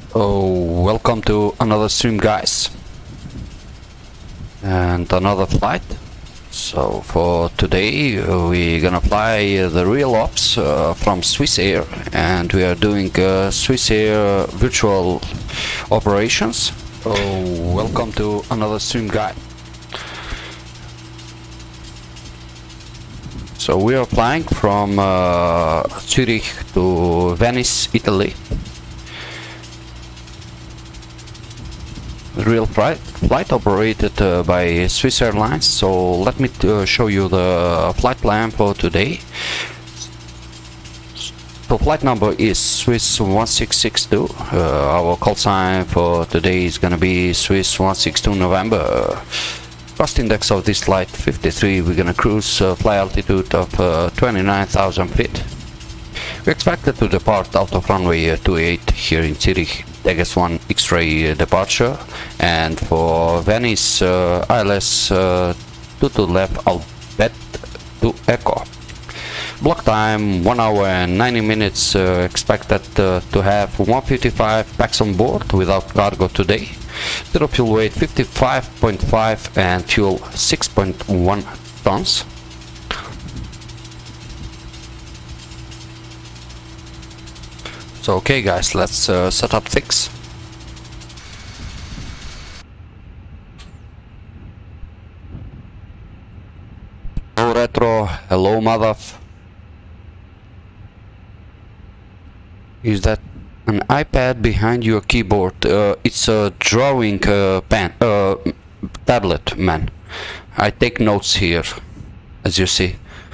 Oh, welcome to another stream, guys, and another flight. So for today we're gonna fly the real ops from Swissair, and we are doing Swissair virtual operations. Oh, welcome to another stream, guys. So we are flying from Zurich to Venice, Italy. Real flight operated by Swiss Airlines. So let me show you the flight plan for today. So flight number is Swiss 1662. Our call sign for today is gonna be Swiss 162 November. Cost index of this flight 53. We're gonna cruise fly altitude of 29,000 feet. We expected to depart out of runway 28 here in Zurich, Teges 1 X-ray departure, and for Venice ILS 22 left Albert to Echo. Block time 1 hour and 90 minutes. Expected to have 155 packs on board without cargo today. Zero fuel weight 55.5 and fuel 6.1 tons. So okay guys, let's set up things. Hello Retro, hello mother. Is that an iPad behind your keyboard? It's a drawing tablet, man. I take notes here, as you see.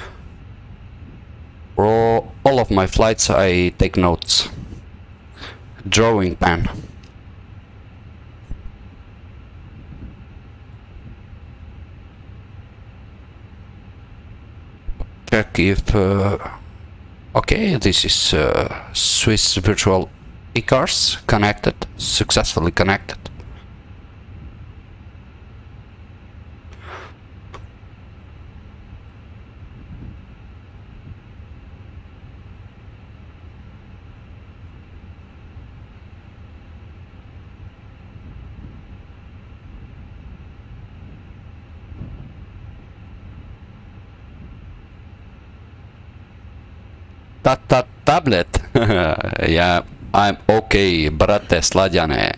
For all of my flights I take notes. Drawing pen. Check if okay, this is Swiss virtual e-cars connected, successfully connected. Tablet. Yeah, I'm okay, brate slađane.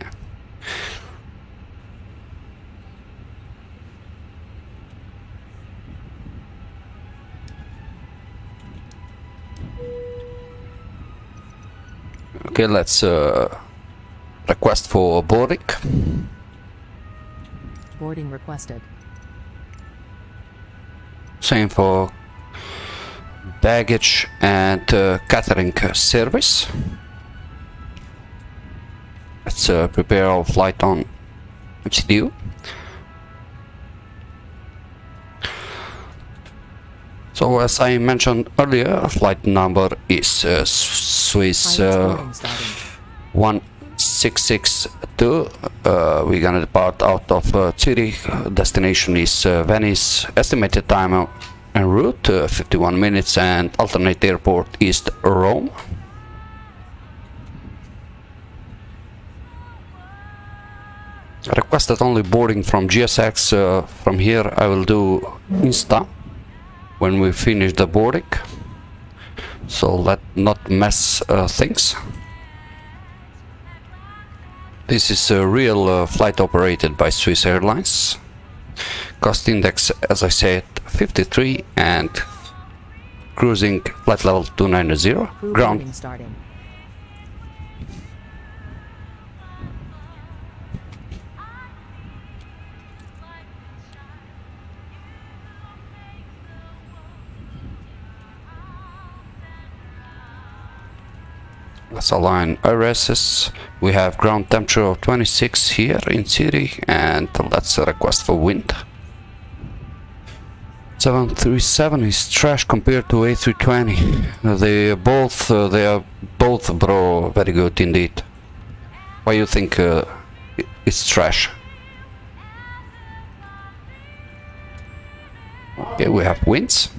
Okay, let's request for boarding. Boarding requested. Same for baggage and catering service. Let's prepare our flight on MCDU. So as I mentioned earlier, flight number is Swiss 1662. We're gonna depart out of Zurich. Destination is Venice. Estimated time en route 51 minutes, and alternate airport is Rome. Requested only boarding from GSX. From here I will do Insta when we finish the boarding, so let not mess things. This is a real flight operated by Swiss Airlines. Cost index, as I said, 53, and cruising flight level 290. Ground Starting. Let's align IRSs. We have ground temperature of 26 here in Zurich, and let's request for wind. 737 is trash compared to A320. They are both, bro, very good indeed. Why you think it's trash? Okay, we have winds.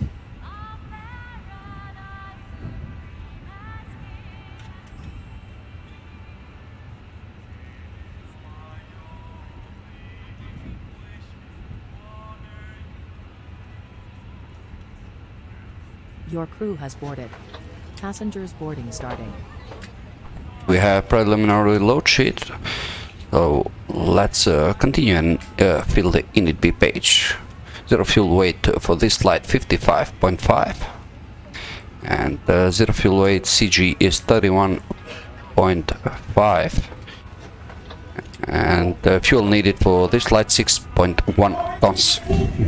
Your crew has boarded. Passengers boarding starting. We have preliminary load sheet, so let's continue and fill the init B page. Zero fuel weight for this flight 55.5, and zero fuel weight CG is 31.5, and fuel needed for this flight 6.1 tons.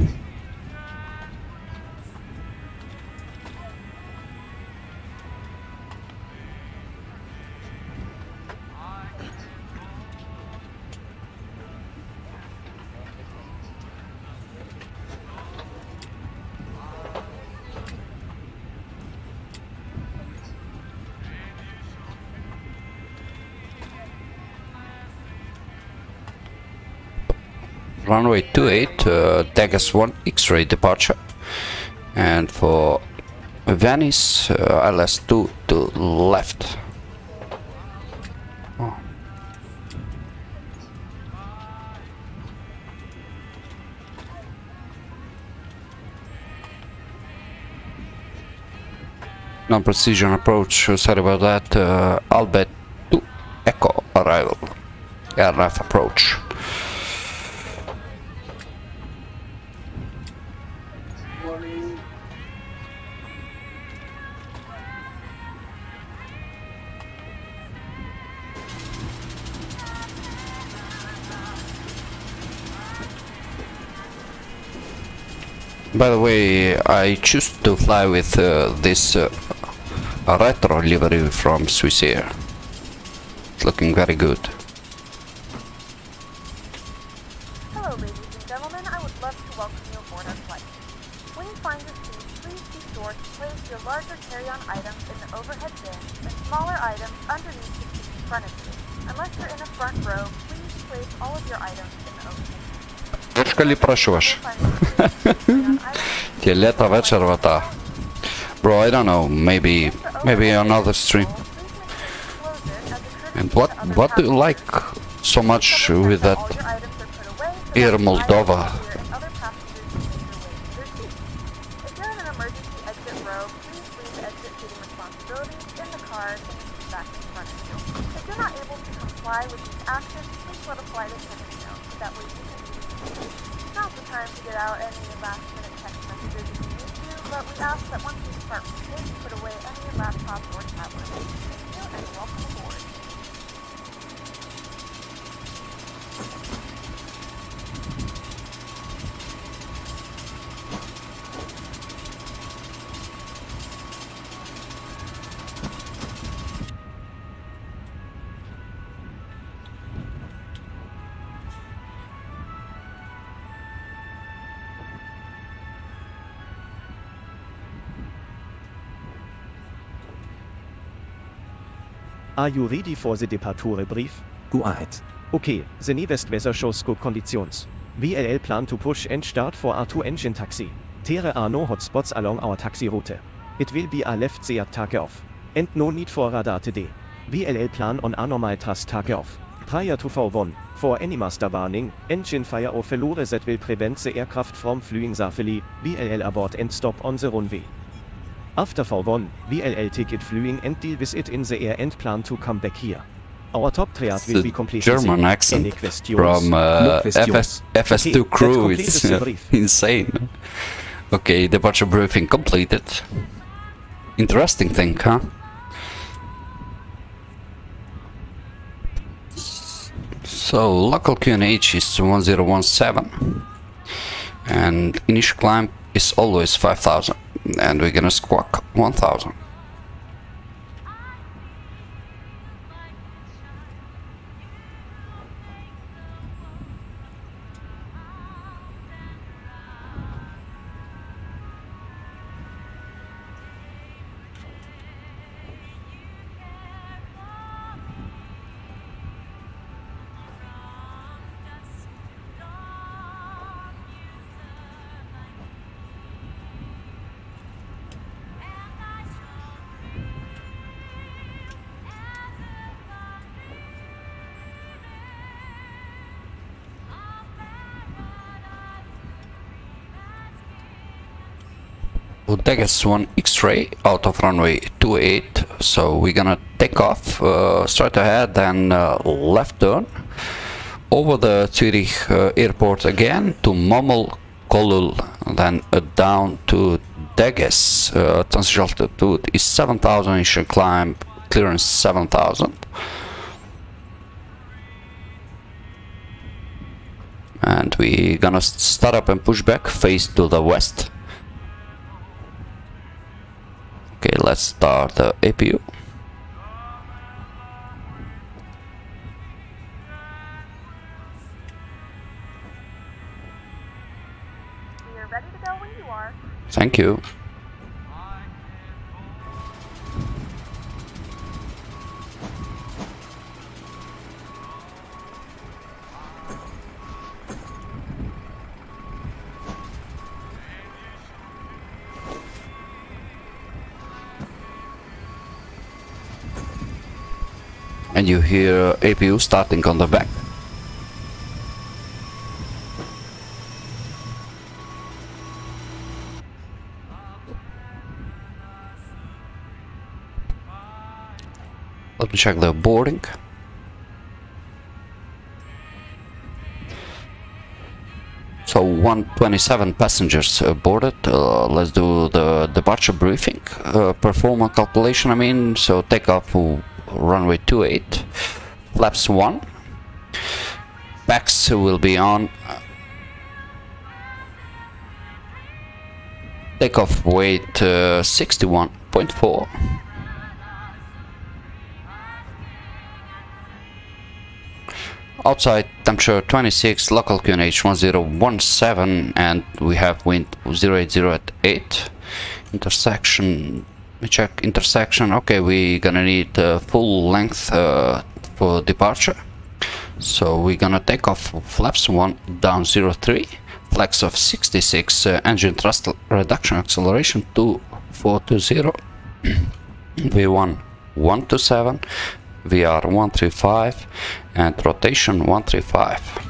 Runway 28, Degas 1 X-ray departure, and for Venice, LS2 to left. Oh. Non-precision approach, sorry about that. Albert 2 Echo arrival, RF approach. By the way, I choose to fly with this retro livery from Swissair. It's looking very good. Hello, ladies and gentlemen. I would love to welcome you aboard our flight. When you find your seat, please be sure to place your larger carry-on items in the overhead bin and smaller items underneath the seat in front of you. Unless you're in a front row, please place all of your items in the overhead bin. Troszkę prosiłaś. Leta večervatá. Bro, I don't know, maybe another stream. And what do you like so much with that Air Moldova? If you're in an emergency exit row, please leave exit seating responsibilities in the car and back in front of you. If you're not able to comply with these actions, please let a flight attendant know. That way you can now's the time to get out any last-minute text messages if you need to, but we ask that once you start to put away any laptops or tablets. Thank you and welcome aboard. Are you ready for the departure brief? Right. Okay, the newest weather shows scope conditions. VLL plan to push and start for R2 engine taxi. There are no hotspots along our taxi route. It will be a left there takeoff. And no need for radar today. VLL plan on a normal thrust takeoff. Prior to V1, for any master warning, engine fire or failure that will prevent the aircraft from flying safely, VLL abort and stop on the runway. After V1, VLL take it flying and deal with it in the air and plan to come back here. Our top triad will be completed. German accent Any questions? from No questions. FS2 Okay, crew, that it's completes the brief. insane. Okay, departure briefing completed. Interesting thing, huh? So, local QNH is 1017, and initial climb is always 5000, and we're gonna squawk 1000. Degas 1 X-ray out of runway 28. So we're gonna take off straight ahead and left turn over the Zurich airport again to Mommel Kolul, then down to Degas. Transition altitude is 7,000, initial climb clearance 7,000. And we're gonna start up and push back, face to the west. Okay, let's start the APU. We are ready to go when you are. Thank you. And you hear APU starting on the back. Let me check the boarding. So 127 passengers boarded. Let's do the departure briefing. Performance calculation, I mean. So take off runway 28, flaps 1. Backs will be on. Takeoff weight 61.4. Outside temperature 26, local QNH 1017, and we have wind 080 at 8. Intersection, we check intersection. Okay, we're gonna need full length for departure. So we're gonna take off flaps 1 down 03, flex of 66, engine thrust reduction acceleration 2420, V1 127, VR 135, and rotation 135.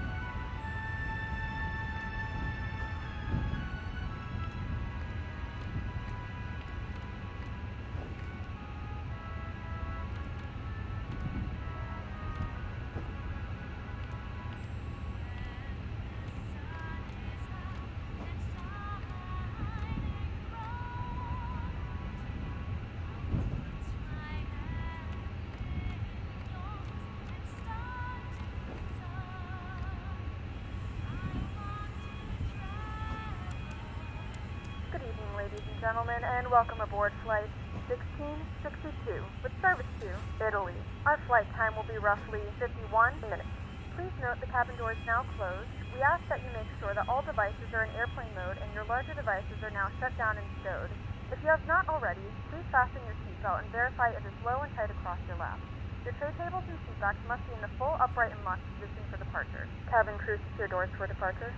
Good evening, ladies and gentlemen, and welcome aboard Flight 1662 with service to Italy. Our flight time will be roughly 51 minutes. Please note the cabin door is now closed. We ask that you make sure that all devices are in airplane mode and your larger devices are now shut down and stowed. If you have not already, please fasten your seatbelt and verify it is low and tight across your lap. Your tray tables and seatbacks must be in the full upright and locked position for departure. Cabin crew, secure doors for departure.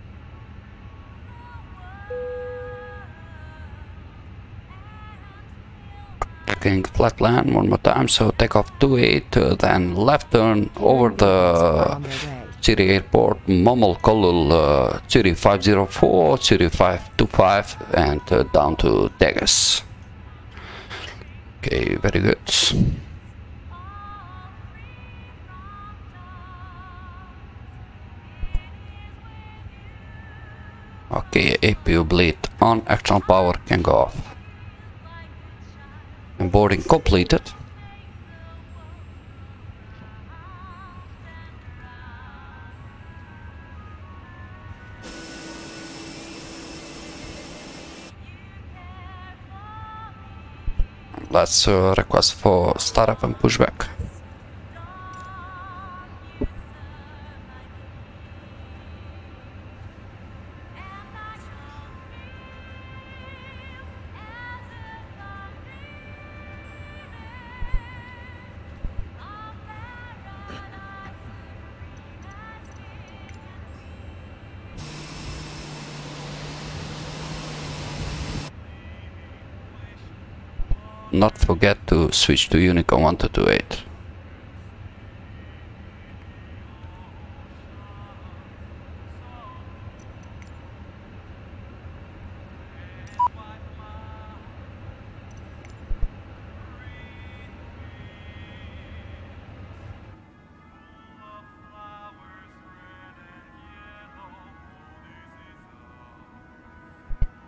Checking flat land one more time. So take off 28, then left turn over the Zurich airport, Mommel Kolul, Zurich 504, Zurich 525, and down to Degas. Okay, very good. Okay, APU bleed on, external power can go off. And boarding completed. Let's request for startup and pushback. Not forget to switch to Unicom 1228.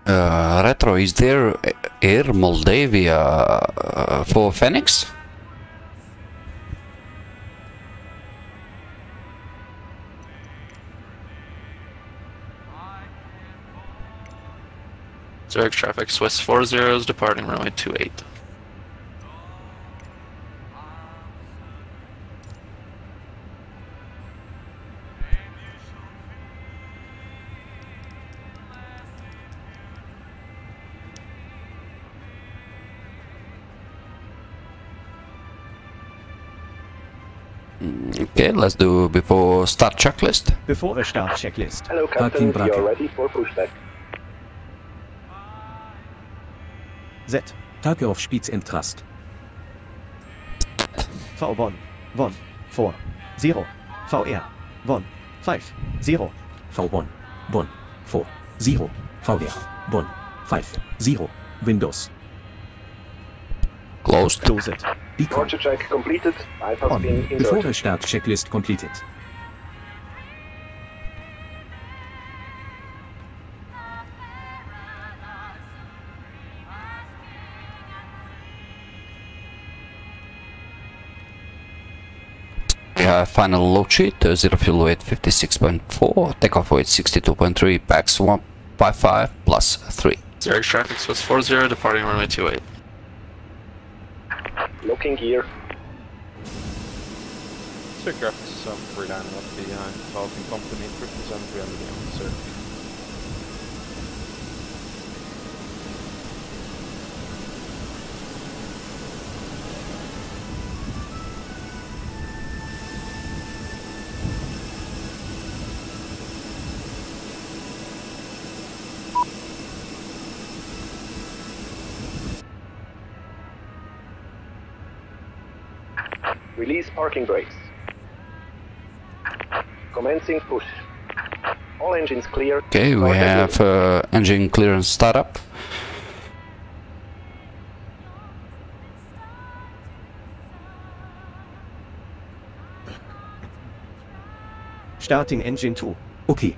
Retro, is there Air Moldavia for Phoenix? Zurich traffic, Swiss 40s departing runway 28. Okay, let's do before start checklist. Bevor Start Checklist. Hello, Captain. We are ready for pushback. Z. Takeoff Spitz and Thrust. V1. 1. 4. 0. VR. 1. 5. 0. V1. 1. 4. 0. VR. 1. 5. 0. Windows. Closed. Close it. Decon. Departure check completed. I have On. been Before inserted. Start Checklist completed. We have final load sheet, 0 fuel weight 56.4, takeoff weight 62.3, packs 155 plus 3. Zurich traffic, Swiss 40 departing runway 28. Looking gear. Zurich traffic is freelanding up behind Falcon Company, 57 on sir. Release parking brakes. Commencing push. All engines clear. Okay, we have engine clearance startup. Starting Engine 2. Okay.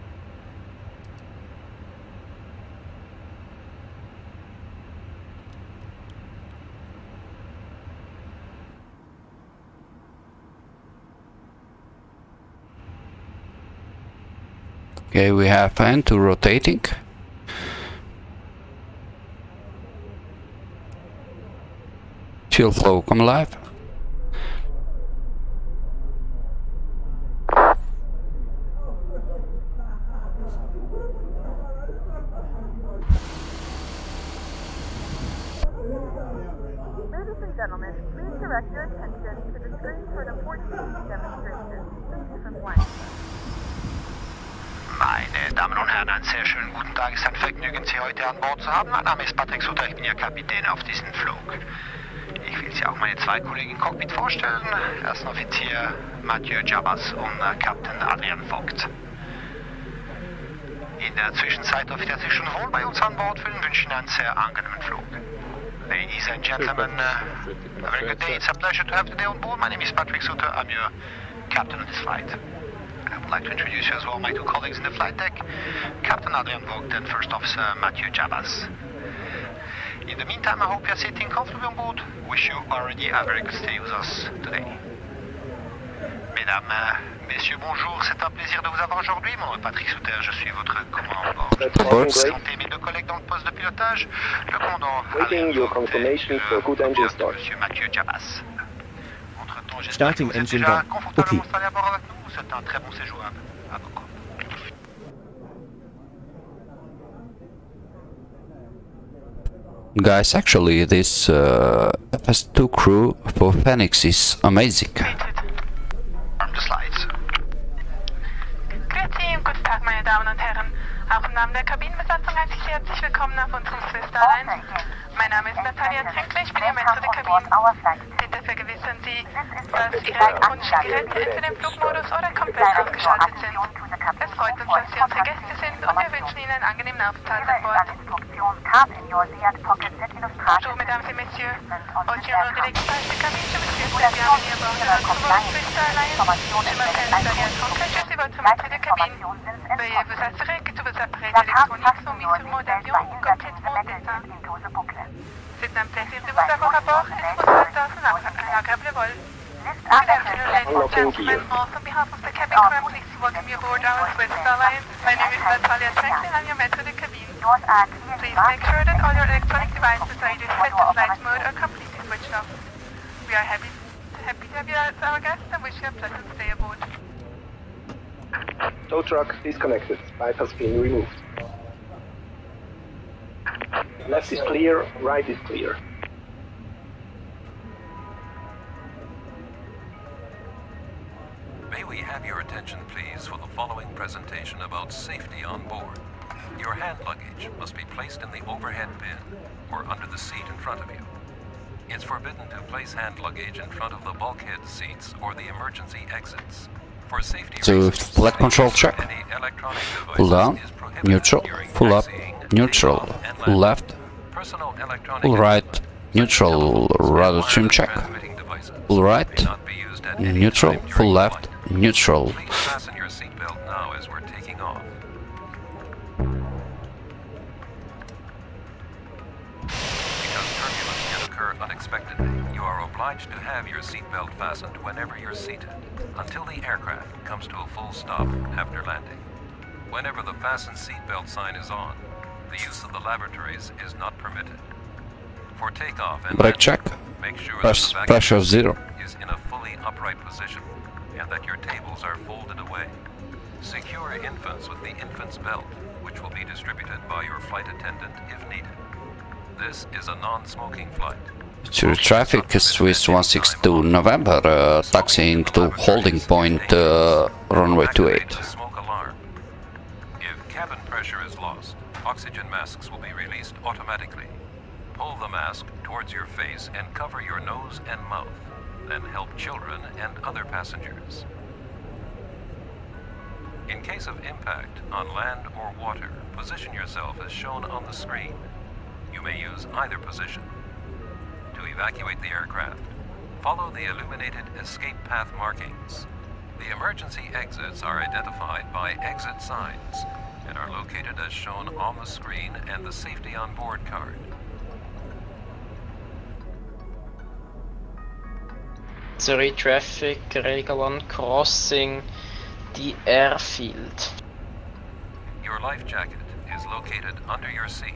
Okay, we have N2 rotating. Fuel flow come alive. Ladies and gentlemen, please direct your attention to the screen for an important demonstration. Thank you for flying. Meine Damen und Herren, einen sehr schönen guten Tag. Es ist ein Vergnügen, Sie heute an Bord zu haben. Mein Name ist Patrick Sutter, ich bin Ihr Kapitän auf diesem Flug. Ich will Sie auch meine zwei Kollegen im Cockpit vorstellen. Erster Offizier Mathieu Jabas und Captain Adrian Vogt. In der Zwischenzeit dürft ihr sich schon wohl bei uns an Bord fühlen und wünschen einen sehr angenehmen Flug. Ladies and gentlemen, a very good day. It's a pleasure to have today on board. My name is Patrick Sutter. I'm your captain of this flight. I would like to introduce you as well my two colleagues in the flight deck, Captain Adrian Vogt and First Officer Mathieu Jabas. In the meantime, I hope you're sitting comfortably on board. Wish you already a very good stay with us today. Mesdames, Messieurs, bonjour. C'est un plaisir de vous avoir aujourd'hui. Mon nom est Patrick Sutter, je suis votre commandant bord. That's parking brakes. Santé mes deux collègues dans le poste de pilotage, le commandant Waiting your confirmation for good engine start. Monsieur Mathieu Jabas. Entre-temps, j'espère que Starting vous êtes engine déjà one. confortablement Ok. installé à bord avec nous. C'est un très bon séjour à bord. Guys, actually this FS2 crew for Phoenix is amazing. Arm the slides. Grüezi und guten Tag, meine Damen und Herren. Auch im Namen der Kabinenbesatzung heiße ich Sie herzlich willkommen auf unserem Swiss Airlines. Mein Name ist Natalia Trinkler, ich bin Ihr Mentor der Kabine. Bitte vergewissern Sie, dass Ihre elektronischen Geräte entweder im Flugmodus oder komplett ausgeschaltet sind. Es freut uns, dass Sie unsere Gäste sind und wir wünschen Ihnen einen angenehmen Aufenthalt an Bord. Bonjour, mesdames et messieurs. Aussi heureux de l'équipage de cabine, je me suis bien bienvenue à bord de notre vol Swiss Airlines. Je m'appelle Natalia Trinkler, je suis votre maître de cabine. Veuillez vous assurer que tous vos appareils électroniques sont mis sur mode avion ou complètement éteints. C'est un plaisir de vous avoir à bord et je vous souhaite un agréable vol. Good afternoon, ladies and gentlemen. Also, on behalf of the cabin crew, please welcome you aboard our Swiss Airlines. My name is Natalia Trinkley. I'm your maître de cabine. Please make sure that all your electronic devices are either set to flight mode or completely switched off. We are happy to have you as our guest and wish you a pleasant stay aboard. Tow truck disconnected. Bypass pin removed. Left is clear, right is clear. May we have your attention, please, for the following presentation about safety on board. Your hand luggage must be placed in the overhead bin or under the seat in front of you. It's forbidden to place hand luggage in front of the bulkhead seats or the emergency exits. For safety reasons, flight control check. Pull down, neutral, pull up, neutral, left, pull right, neutral, rudder trim check, pull right, neutral, pull left, neutral. Please fasten your seatbelt now as we're taking off. Because turbulence can occur unexpectedly, you are obliged to have your seatbelt fastened whenever you're seated, until the aircraft comes to a full stop after landing. Whenever the fasten seatbelt sign is on, the use of the lavatories is not permitted. For takeoff and Brake check. make sure Press that the pressure vacuum 0. is in a fully upright position and that your tables are folded away. Secure infants with the infant's belt, which will be distributed by your flight attendant if needed. This is a non-smoking flight. To traffic, Swiss 162 November, taxiing to holding point, runway 28. Smoke alarm. If cabin pressure is lost, oxygen masks will be released automatically. Pull the mask towards your face and cover your nose and mouth. Then help children and other passengers. In case of impact on land or water, position yourself as shown on the screen. You may use either position. To evacuate the aircraft, follow the illuminated escape path markings. The emergency exits are identified by exit signs and are located as shown on the screen and the safety on board card. Zurich traffic, Regel 1 crossing the airfield. Your life jacket is located under your seat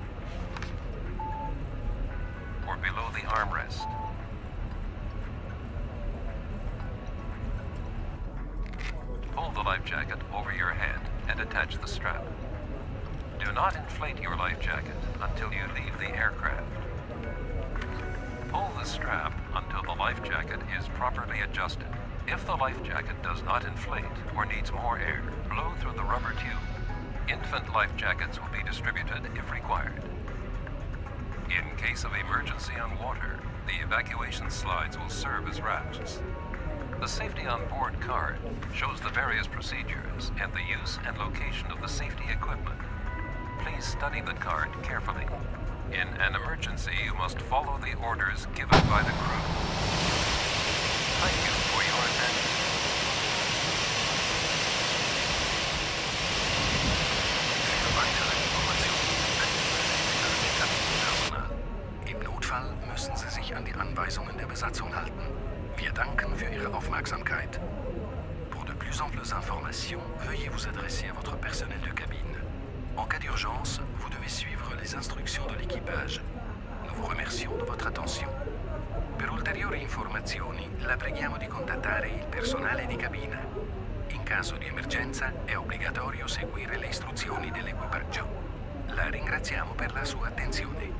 or below the armrest. Pull the life jacket over your head and attach the strap. Do not inflate your life jacket until you leave the aircraft. Pull the strap until the life jacket is properly adjusted. If the life jacket does not inflate or needs more air, blow through the rubber tube. Infant life jackets will be distributed if required. In case of emergency on water, the evacuation slides will serve as rafts. The Safety on Board card shows the various procedures and the use and location of the safety equipment. Please study the card carefully. In an emergency, you must follow the orders given by the crew. Thank you for your attention. Im Notfall müssen Sie sich an die Anweisungen der Besatzung halten. Wir danken für Ihre Aufmerksamkeit. Pour de plus amples informations, veuillez vous adresser à votre personnel de cabine. En cas d'urgence, vous devez suivre les instructions de l'équipage. Nous vous remercions de votre attention. Per ulteriori informazioni, la preghiamo di contattare il personale di cabina. In caso di emergenza, è obbligatorio seguire le istruzioni dell'equipaggio. La ringraziamo per la sua attenzione.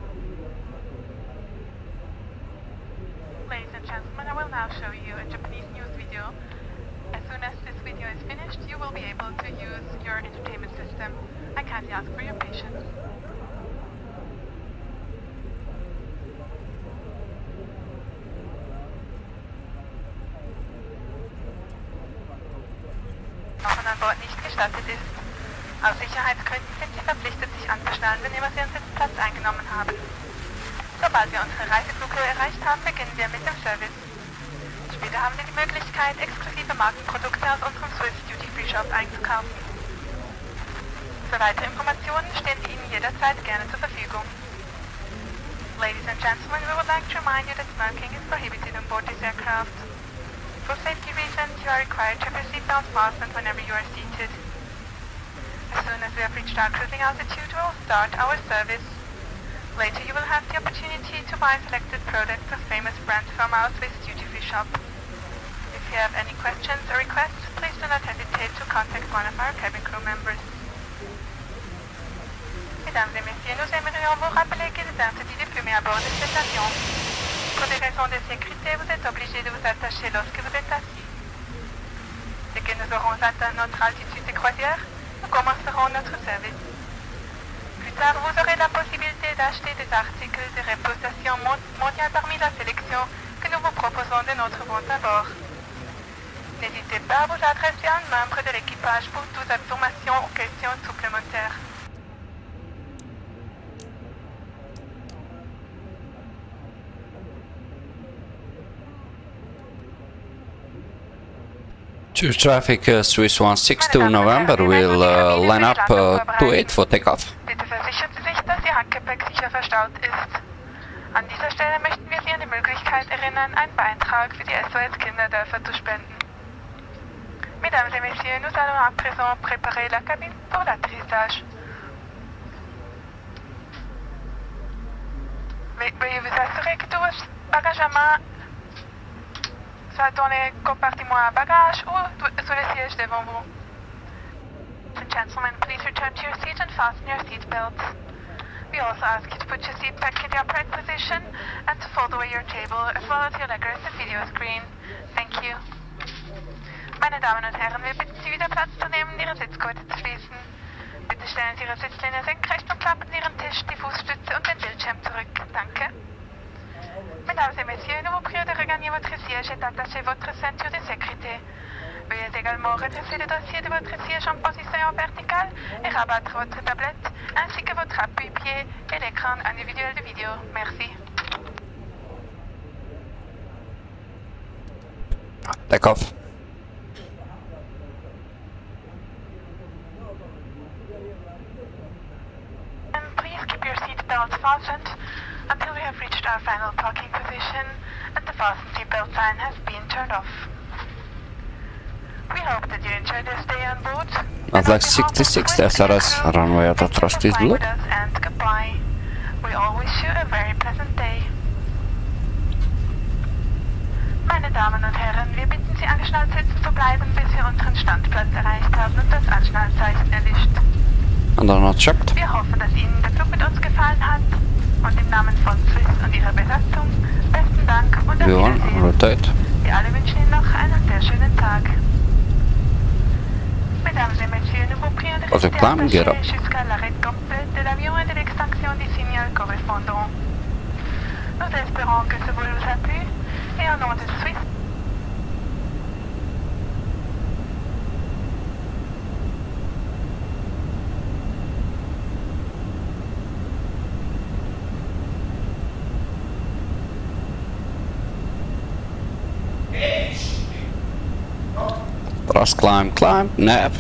Ladies and gentlemen, I will now show you a Japanese news video. As soon as this video is finished, you will be able to use your entertainment system. I kindly ask for your patience. Auch wenn an Bord nicht gestattet ist. Aus Sicherheitsgründen sind Sie verpflichtet, sich anzuschnallen, wenn immer Sie einen Sitzplatz eingenommen haben. Sobald wir unsere Reiseflughöhe erreicht haben, beginnen wir mit dem Service. Später haben Sie die Möglichkeit, exklusive Markenprodukte aus unserem Swiss Duty Free Shop einzukaufen. Für weitere Informationen stehen wir Ihnen jederzeit gerne zur Verfügung. Ladies and gentlemen, we would like to remind you that smoking is prohibited on board this aircraft. For safety reasons, you are required to have your seatbelt fastened whenever you are seated. As soon as we have reached our cruising altitude, we will start our service. Later, you will have the opportunity to buy selected products of famous brands from our Swiss duty-free shop. If you have any questions or requests, please do not hesitate to contact one of our cabin crew members. Mesdames et messieurs, nous aimerions vous rappeler qu'il est interdit de fumer à bord de cet avion. Pour des raisons de sécurité, vous êtes obligé de vous attacher lorsque vous êtes assis. Dès que nous aurons atteint notre altitude de croisière, nous commencerons notre service. Plus tard, vous aurez la possibilité d'acheter des articles de réputation mondiale parmi la sélection que nous vous proposons de notre vente à bord. N'hésitez pas à vous adresser à un membre de l'équipage pour toute information ou questions supplémentaires. To traffic Swiss 162 November will line up 28 for takeoff. Bitte versichern Sie sich, dass Ihr Handgepäck sicher verstaut ist. An dieser Stelle möchten wir Sie an die Möglichkeit erinnern, einen Beitrag für die SOS Kinderdörfer zu spenden. Mesdames et messieurs, nous allons à présent préparer la cabine pour l'atterrissage. Veuillez vous assurer que tous vos bagages à main soit dans les compartiments à bagages ou sous le siège devant vous. Ladies and gentlemen, please return to your seat and fasten your seat belts. We also ask you to put your seat back in the upright position and to fold away your table as well as your leggers and video screen. Thank you. Meine Damen und Herren, wir bitten Sie wieder Platz zu nehmen und Ihre Sitzgurte zu schließen. Bitte stellen Sie Ihre Sitzlehne senkrecht und klappen Sie Ihren Tisch, die Fußstütze und den Bildschirm zurück. Danke. Mesdames et messieurs, nous vous prions de regagner votre siège et d'attacher votre ceinture de sécurité. Veuillez également redresser le dossier de votre siège en position verticale et rabattre votre tablette, ainsi que votre appui-pied et l'écran individuel de vidéo. Merci. Takeoff. And please keep your seatbelts fastened until we have reached our final parking position and the fasten seatbelt sign has been turned off. We hope that you enjoyed your stay on board. Not like 66 SRS runway at Trust is blue. And goodbye. We all wish you a very pleasant day. Meine Damen und Herren, wir bitten Sie angeschnallt sitzen zu bleiben, bis wir unseren Standplatz erreicht haben und das Anschnallzeichen erlischt. And are not checked. Wir hoffen, dass Ihnen der Flug mit uns gefallen hat. Und im Namen von Swiss und ihrer Besatzung, besten Dank und auf Wiedersehen. Rotate. Wir alle wünschen Ihnen noch einen sehr schönen Tag. Mesdames et messieurs, nous vous prions de rester attachés jusqu'à l'arrêt complet de l'avion et de l'extinction du signal correspondant. Nous espérons que ce vol vous a plu et au nom de Swiss. Thrust climb, nav.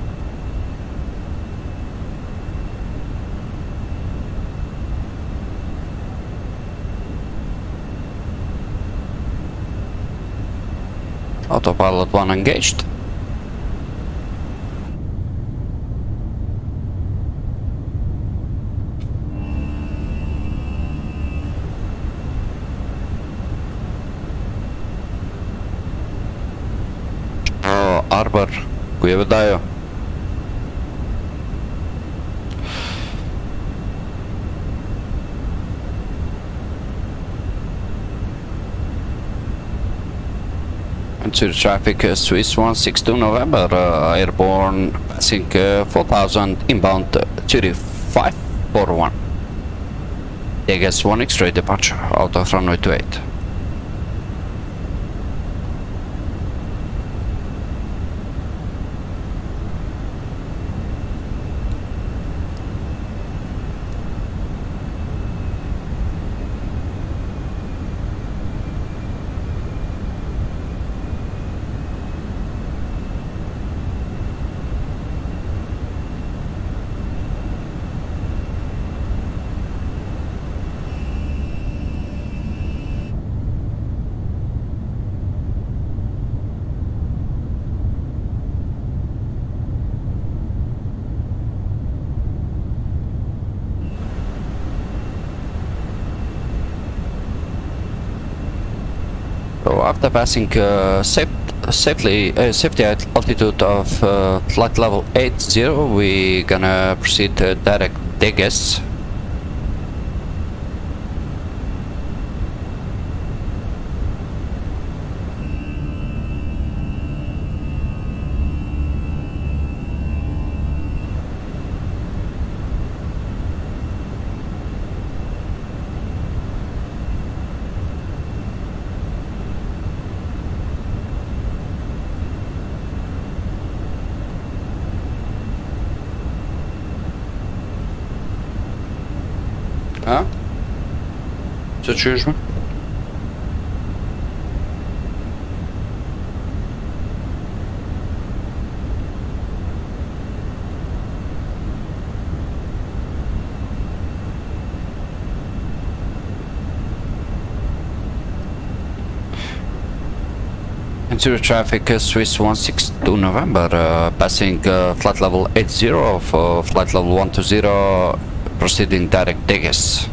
Autopilot 1 engaged. Arbor, Kujevedaju. Into traffic Swiss 162 November, airborne passing 4000 inbound 3541. Vegas 1 X-ray departure out of runway 28. after passing safety altitude of flight level 80, we gonna proceed to direct Degas. А? Все чуешь me? Zero traffic, Swiss 162 November, passing flight level 80 for flight level 120, proceeding direct Degas.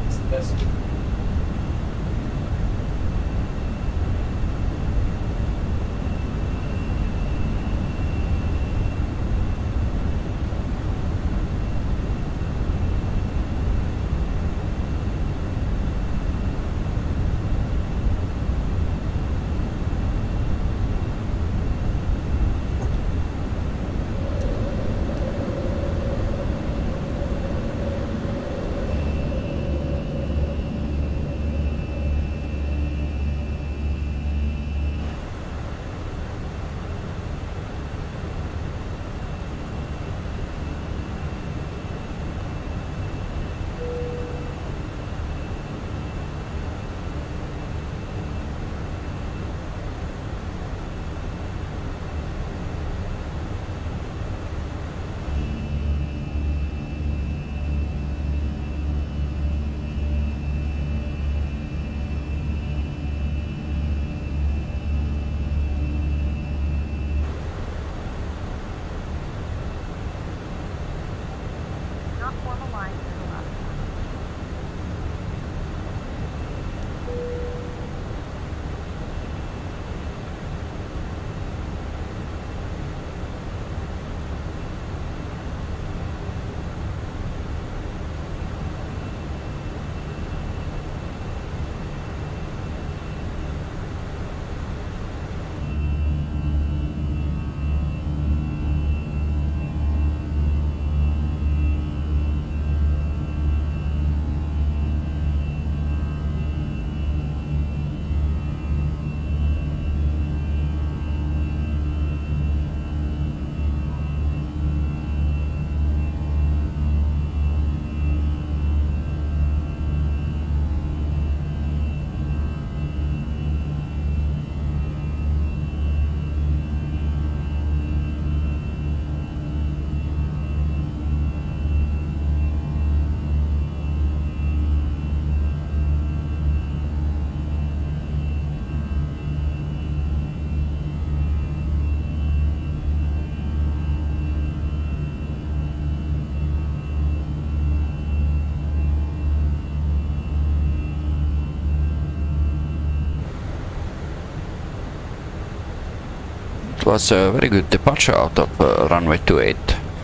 It was a very good departure out of runway 28.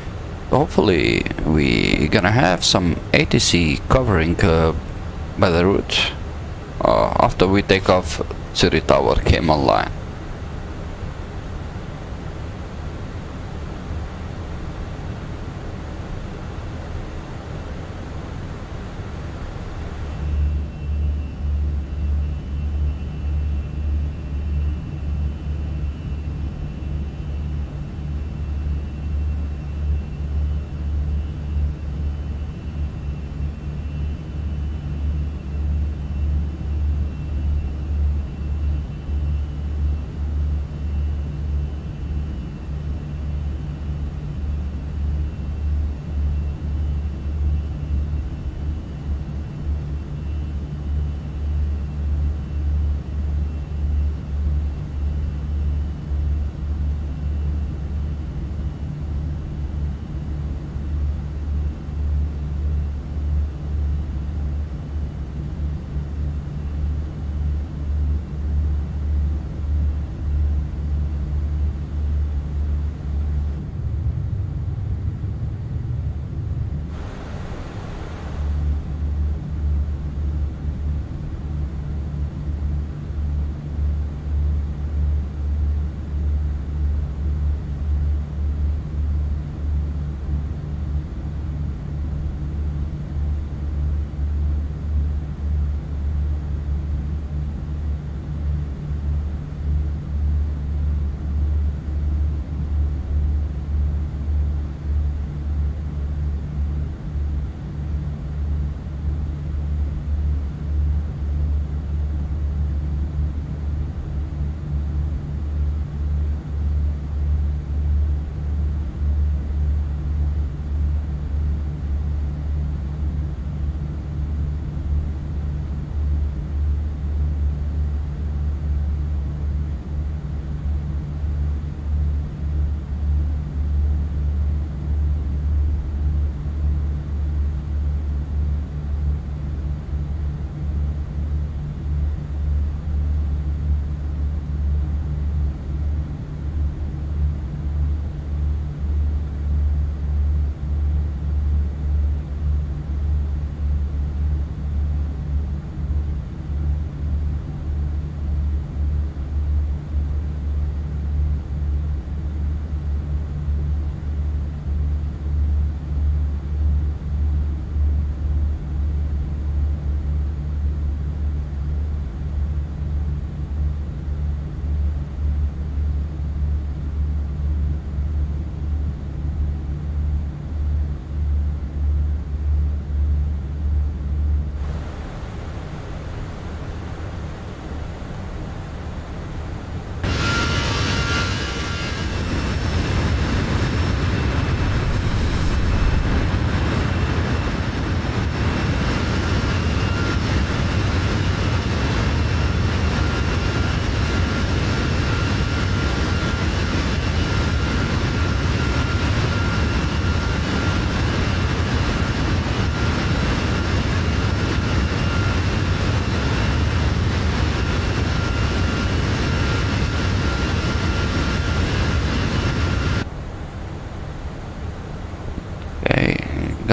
Hopefully we gonna have some ATC covering by the route after we take off. Zurich Tower came online.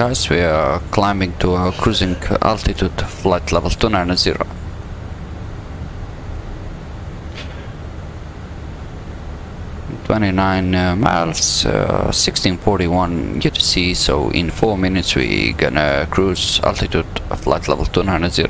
guys, we are climbing to our cruising altitude, flight level 290. Miles, 1641 UTC, so in 4 minutes we gonna cruise altitude flight level 290.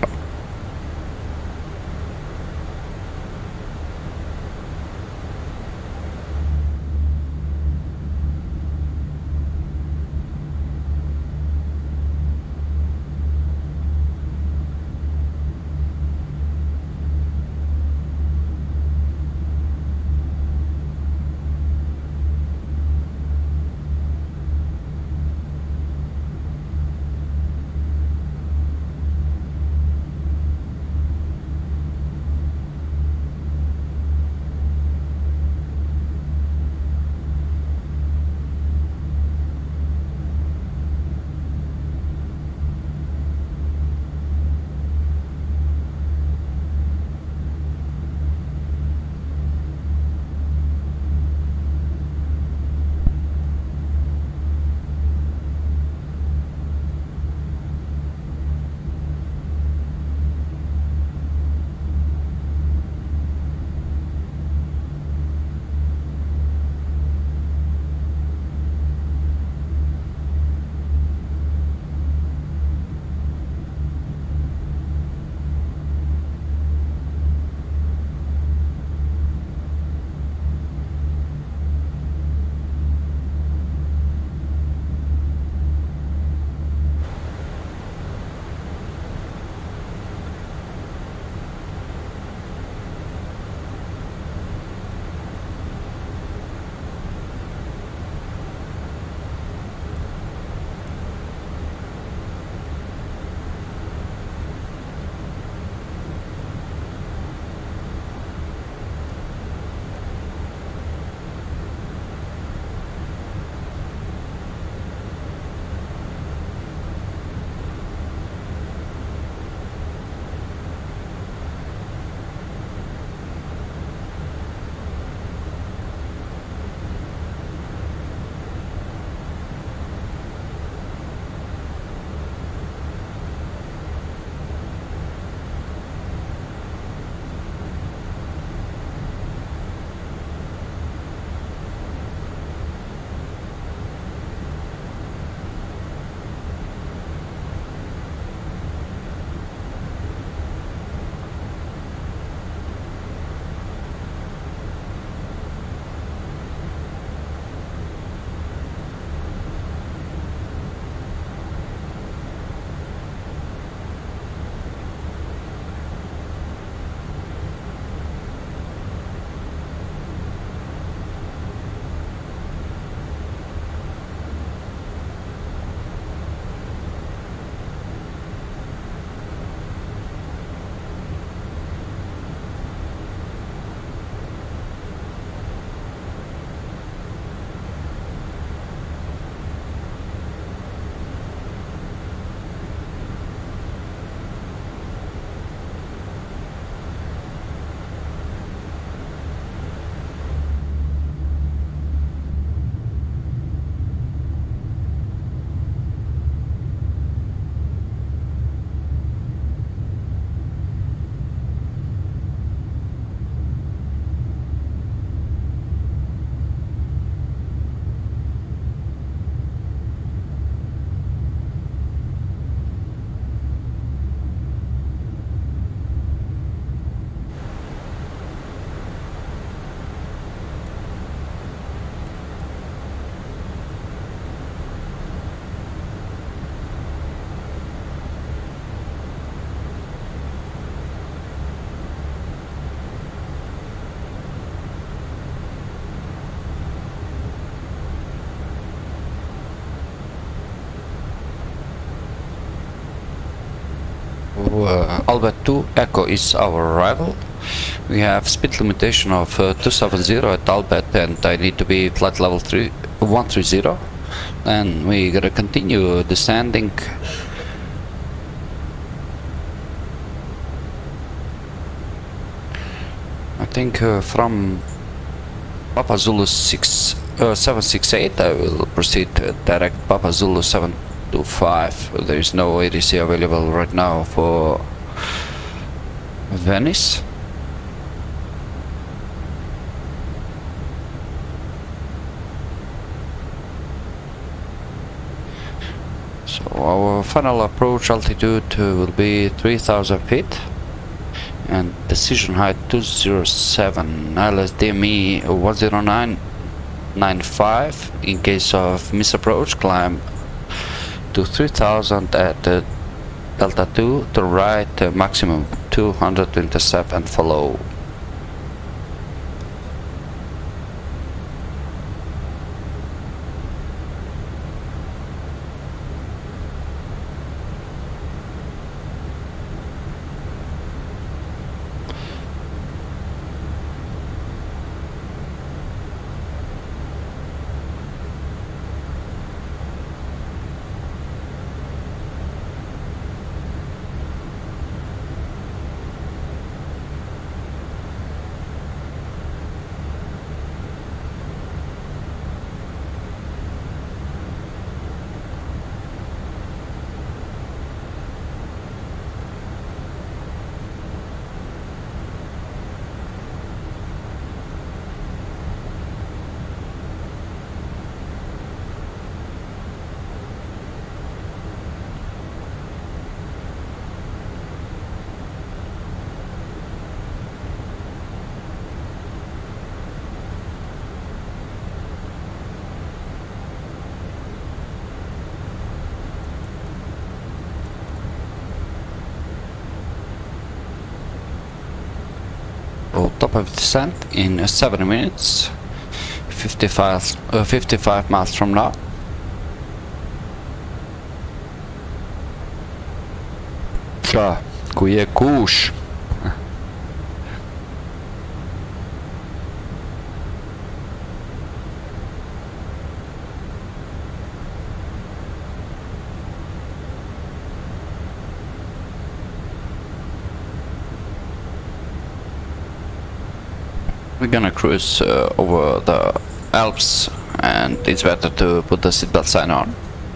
Albert 2 Echo is our arrival. We have speed limitation of 270 at Albert, and I need to be flight level 130. And we're gonna continue descending. I think from Papa Zulu 768 I will proceed direct Papa Zulu 7 25. There is no ADC available right now for Venice. So our final approach altitude will be 3000 feet and decision height 207, LSDME 10995. In case of misapproach, climb to 3000 at Delta 2 to right, maximum 200 to intercept and follow. Top of descent in 7 minutes, 55 miles from now. Tja, goeie koers. We're gonna cruise over the Alps, and it's better to put the seatbelt sign on.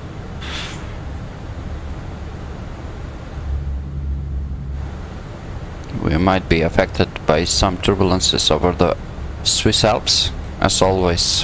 We might be affected by some turbulences over the Swiss Alps, as always.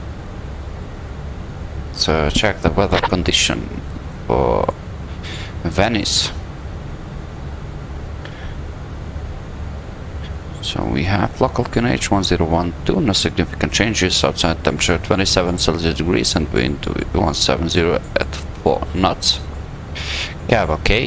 Check the weather condition for Venice. So we have local QNH 1012, no significant changes, outside temperature 27 Celsius degrees and wind 170 at 4 knots. Cab okay.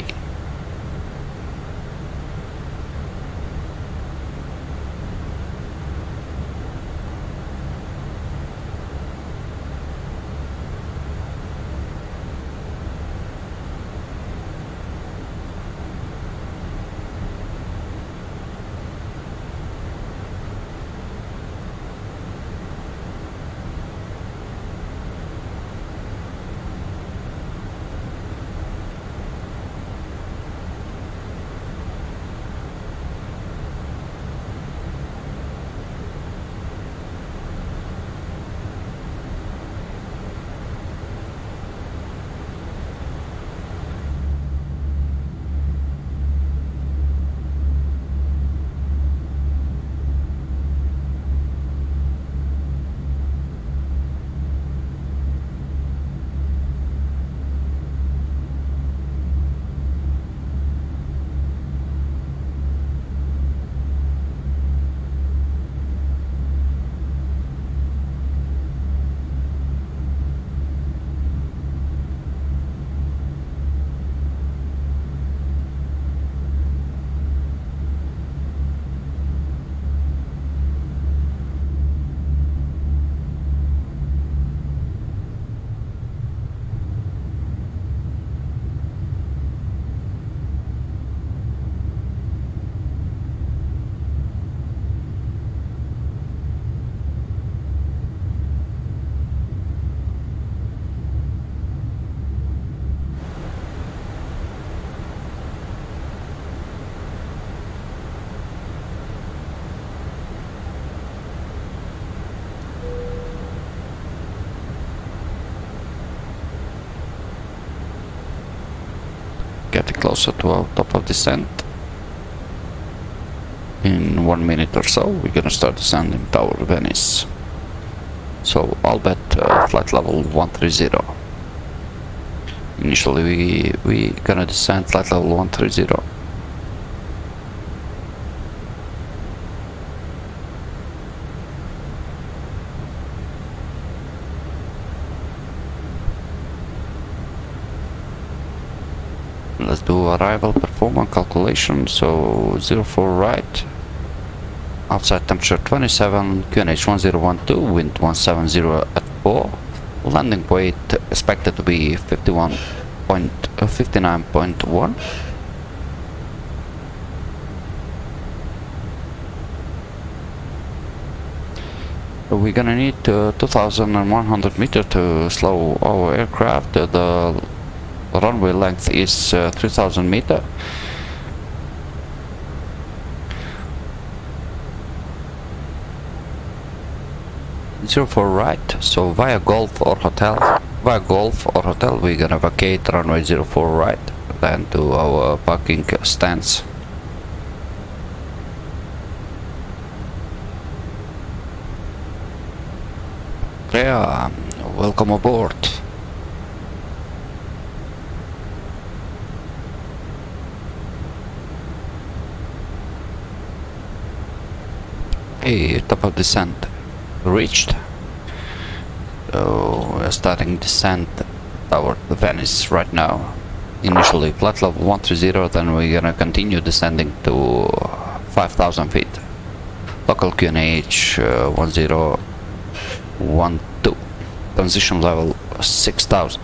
Getting closer to our top of descent. In 1 minute or so, we're gonna start descending Tower Venice. So Albert, flight level 130. Initially, we gonna descend flight level 130. Let's do arrival performance calculation. So 04 right, outside temperature 27, QNH 1012, wind 170 at 4, landing weight expected to be 59.1. We're gonna need 2,100 meters to slow our aircraft. The runway length is 3,000 meters. For right, so via Golf or Hotel. Via Golf or Hotel, we're gonna vacate runway 04 right, then to our parking stands. Yeah, welcome aboard. Hey, top of descent reached. So we're starting descent toward Venice right now. Initially flight level 130, then we're gonna continue descending to 5,000 feet. Local QNH 1012. Transition level 6,000.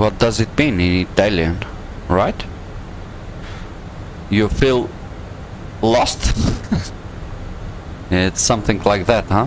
What does it mean in Italian, right? You feel lost? It's something like that, huh?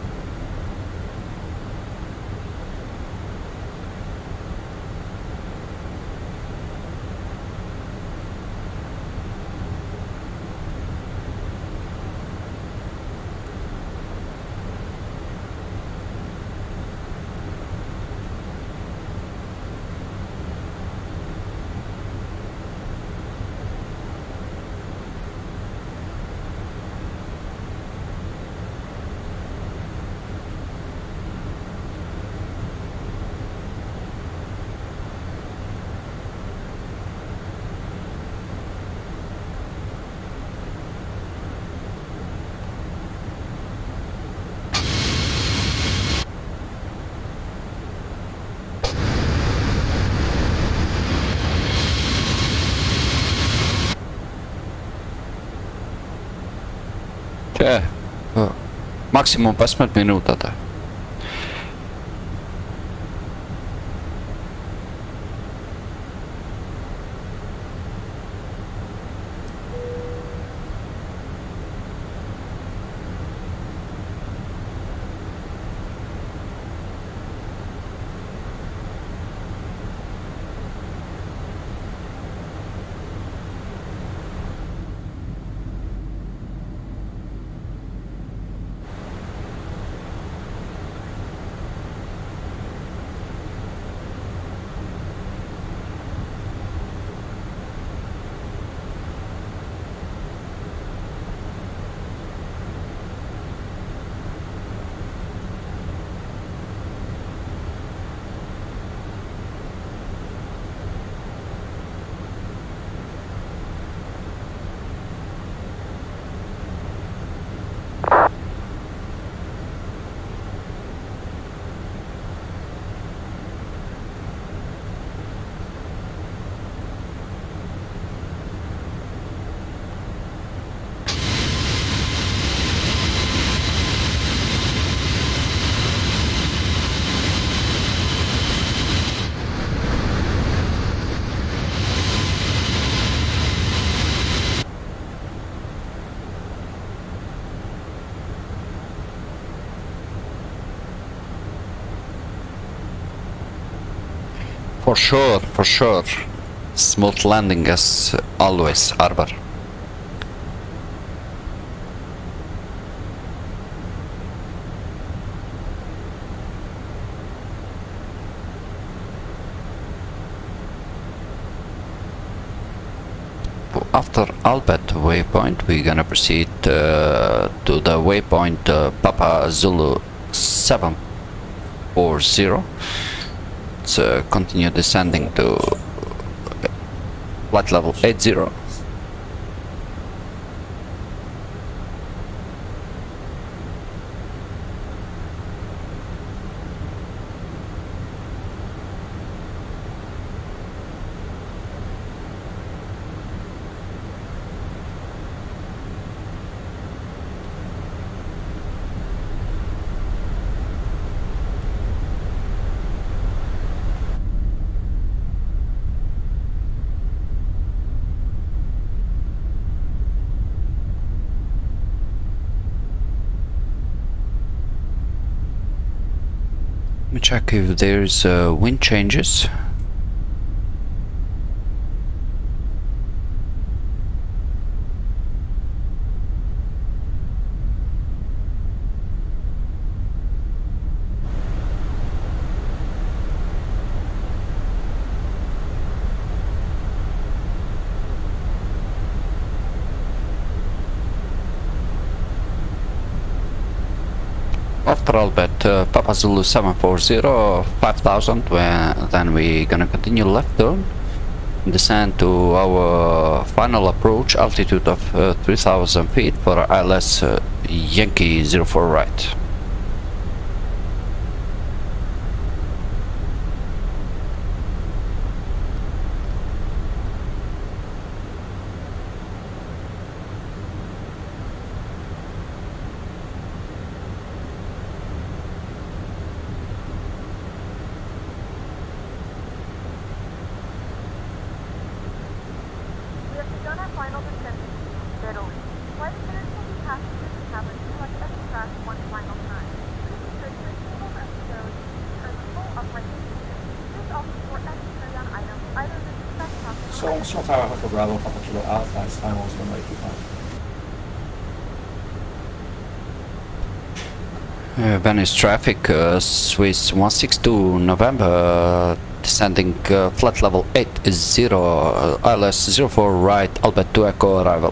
Maksimum 15 minutata. For sure. Smooth landing as always, Arbor. After Albert waypoint, we're gonna proceed to the waypoint Papa Zulu 740. Continue descending to flight level 80. Let me check if there's wind changes. After Albert, Papa Zulu 740, 5000, then we're gonna continue left turn, descend to our final approach, altitude of 3000 feet for ILS Yankee 04 right. final descending to Italy. Flight attendants will be passengers in cabin select every crash one final time. Please ensure your table necessarily are in full upright position. Please also store any carry-on items, either the dispatch pocket or Short Tower Hotel Bravo, Papa Kilo Alpha, final 185. Venice traffic, Swiss 162 November, descending flight level 80, ILS 04 right, Albert 2 Echo arrival.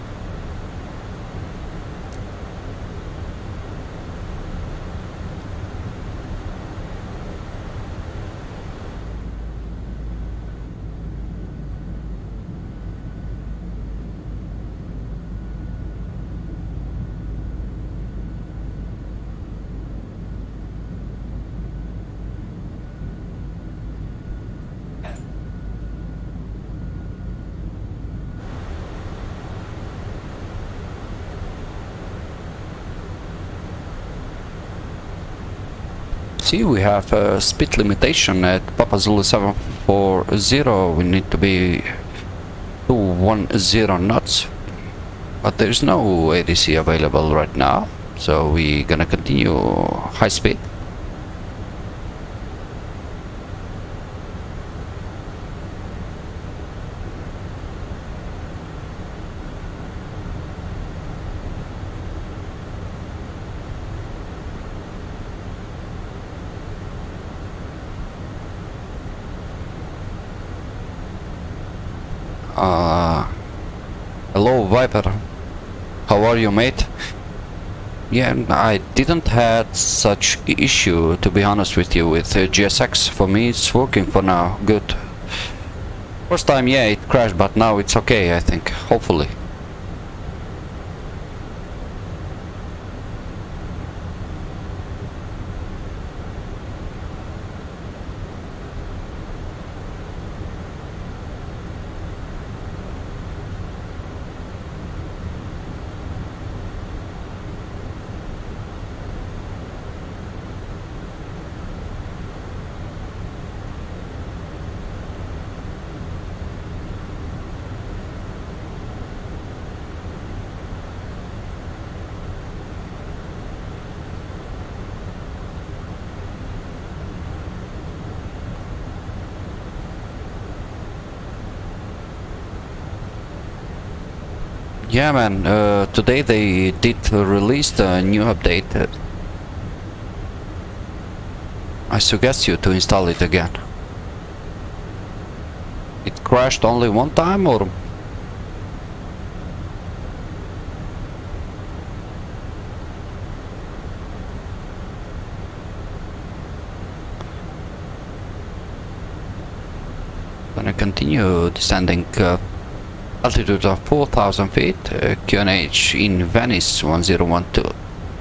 See, we have a speed limitation at Papa Zulu 740. We need to be 210 knots, but there's no ADC available right now, so we're gonna continue high speed. Hello Viper, how are you, mate? Yeah, I didn't had such issue, to be honest with you, with GSX. For me it's working for now, good. First time, yeah, it crashed, but now it's okay, I think, hopefully. Yeah, man, today they did release the new update. I suggest you to install it again. It crashed only one time, or? Gonna continue descending altitude of 4,000 feet, QNH in Venice 1012.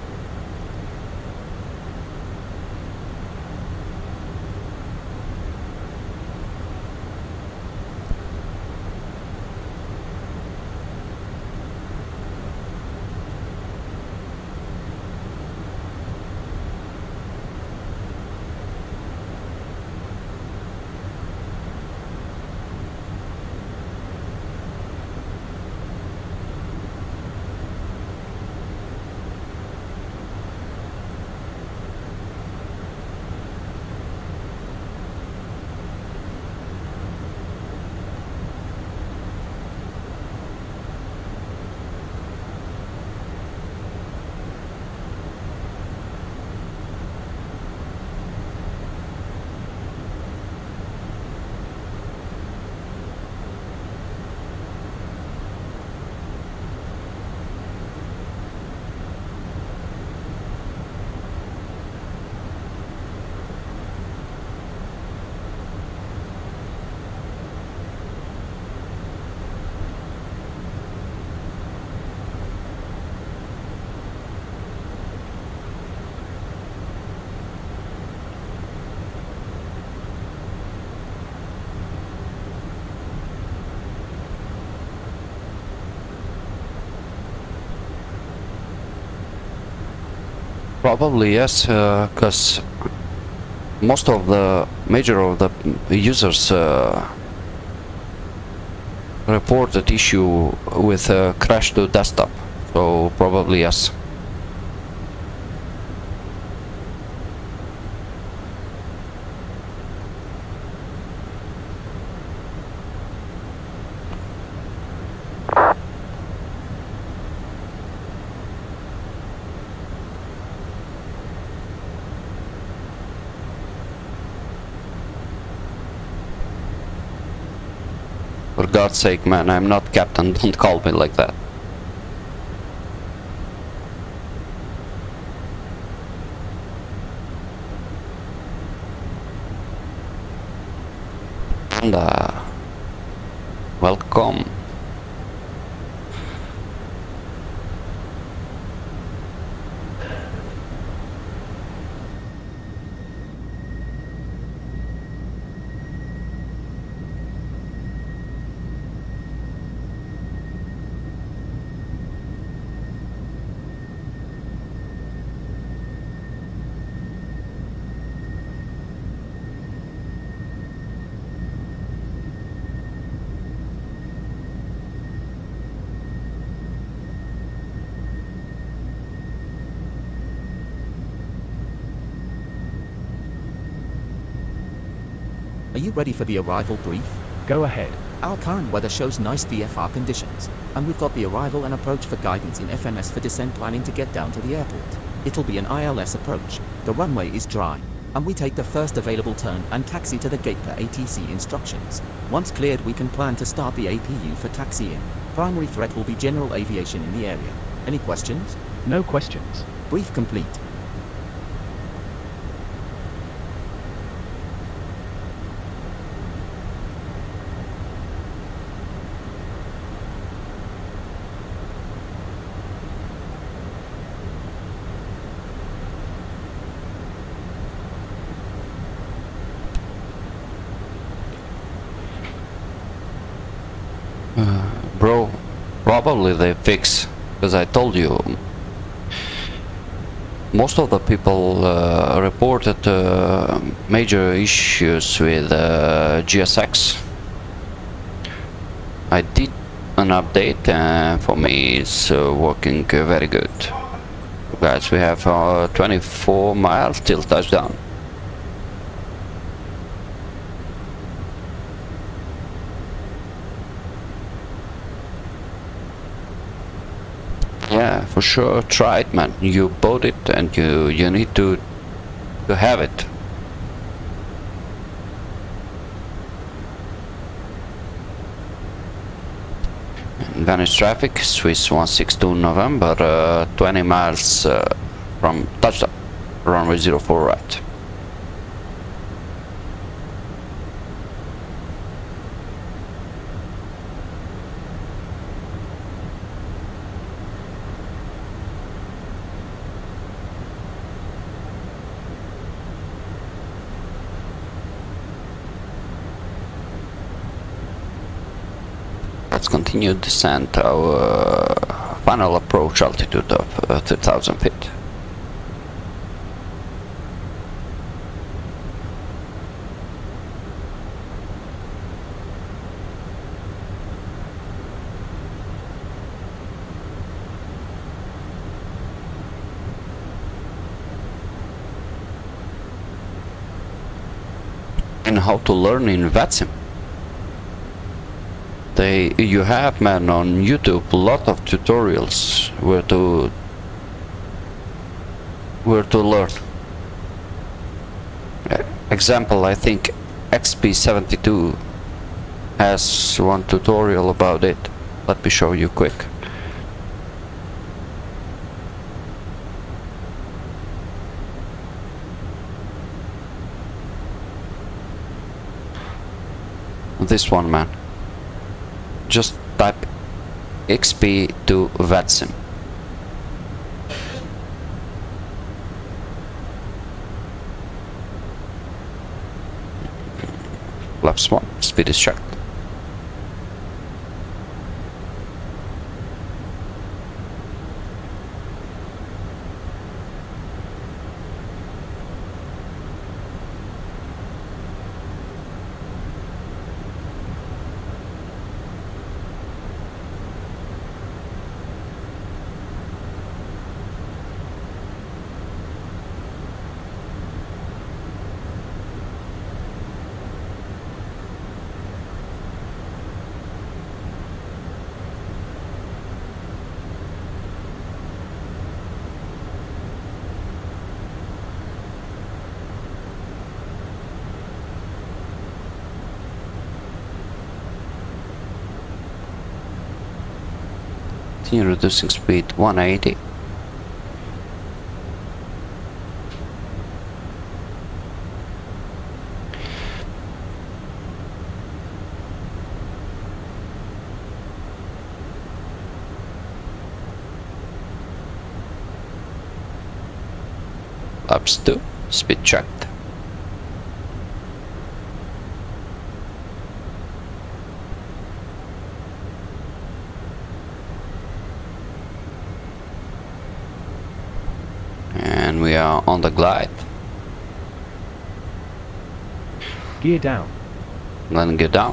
Probably yes, because most of the major of the users reported issue with crash to desktop, so probably yes. For God's sake, man, I'm not captain, don't call me like that. And welcome. Are you ready for the arrival brief? Go ahead. Our current weather shows nice VFR conditions, and we've got the arrival and approach for guidance in FMS for descent planning to get down to the airport. It'll be an ILS approach. The runway is dry, and we take the first available turn and taxi to the gate per ATC instructions. Once cleared, we can plan to start the APU for taxiing. Primary threat will be general aviation in the area. Any questions? No questions. Brief complete. Bro, probably they fix, because I told you most of the people reported major issues with GSX. I did an update and for me it's working very good. Guys, we have 24 miles till touchdown. Yeah, for sure, try it, man. You bought it and you need to have it. Vanish traffic, Swiss 162 November, 20 miles from touchdown, runway 04 right. Let's continue descent. Our final approach altitude of 3,000 feet. And how to learn in VATSIM. You have, man, on YouTube a lot of tutorials where to learn. Example, I think XP72 has one tutorial about it. Let me show you quick. This one, man. Just type XP to VATSIM. Flaps 1, speed is checked. Continue reducing speed 180. Laps 2, speed checked. And we are on the glide. Gear down. Then gear down.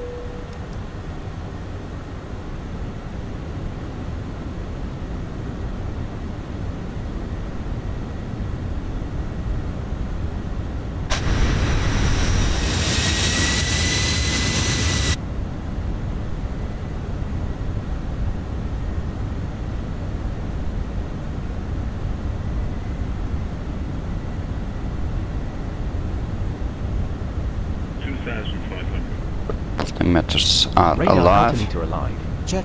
Meters are Radar alive. altimeter alive. Check.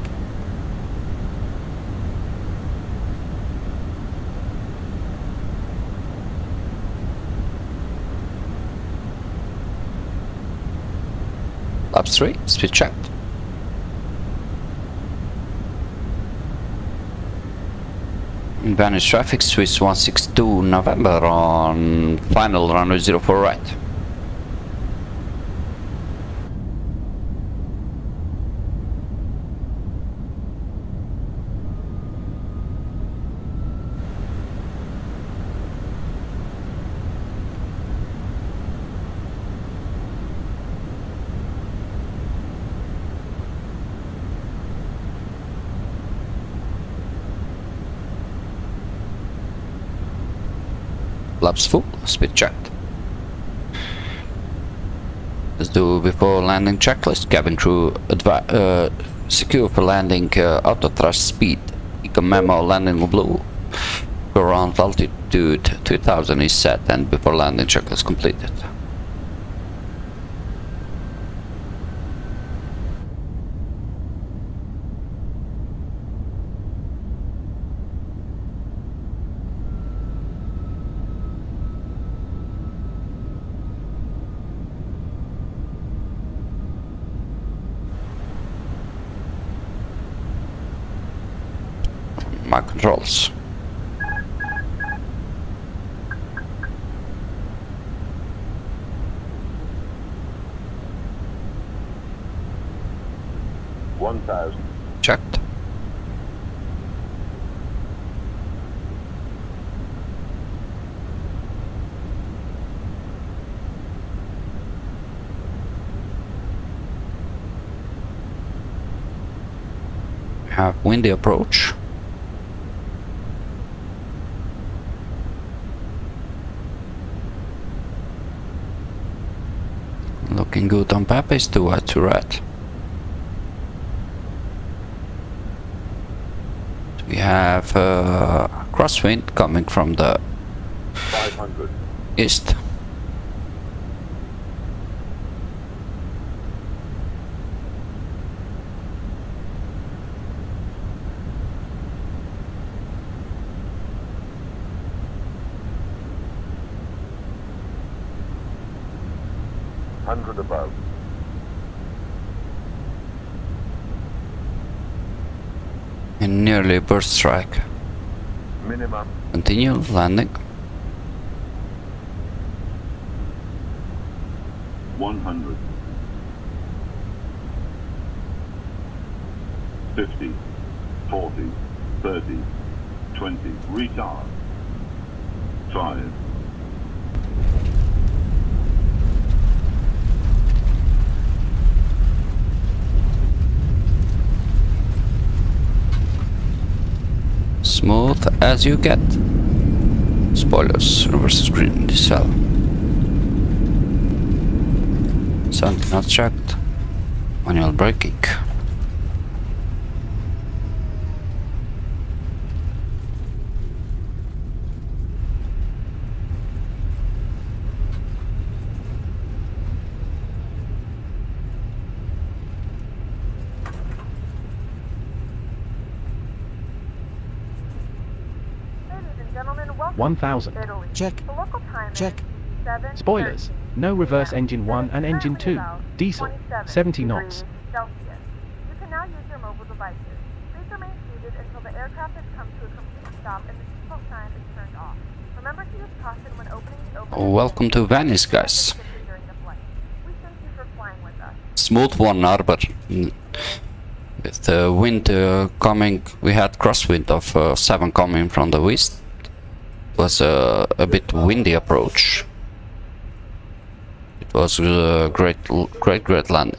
Laps 3, speed checked. Vanish traffic, Swiss 162 November on final runway 04 right. Laps full, speed checked. Let's do before landing checklist. Cabin crew secure for landing, auto thrust speed. Eco memo landing blue. Ground altitude 2000 is set and before landing checklist completed. My controls. Checked. Have windy approach. Looking good on paper is 2 white to red. We have crosswind coming from the 500 east. above. And nearly burst strike. Minimum. Continue landing. 100. 50. 40. 30. 20. Retard. 5. Smooth as you get. Spoilers, reverse screen, decel. 70 knots checked. Manual braking. 1000. Italy. Check. The local time Check. is 7:13 Spoilers. No reverse p.m. engine 1 and It is engine 2. currently about Diesel. 27 70 knots. degrees Celsius. You can now use your mobile devices. Please remain seated until the aircraft has come to a complete stop and the seatbelt sign is turned off. Remember to use caution when opening the overhead Welcome to Venice, guys. during the flight. We thank you for flying with us. Smooth one, Arbor. With the wind coming, we had crosswind of 7 coming from the west. It was a bit windy approach. It was a great landing.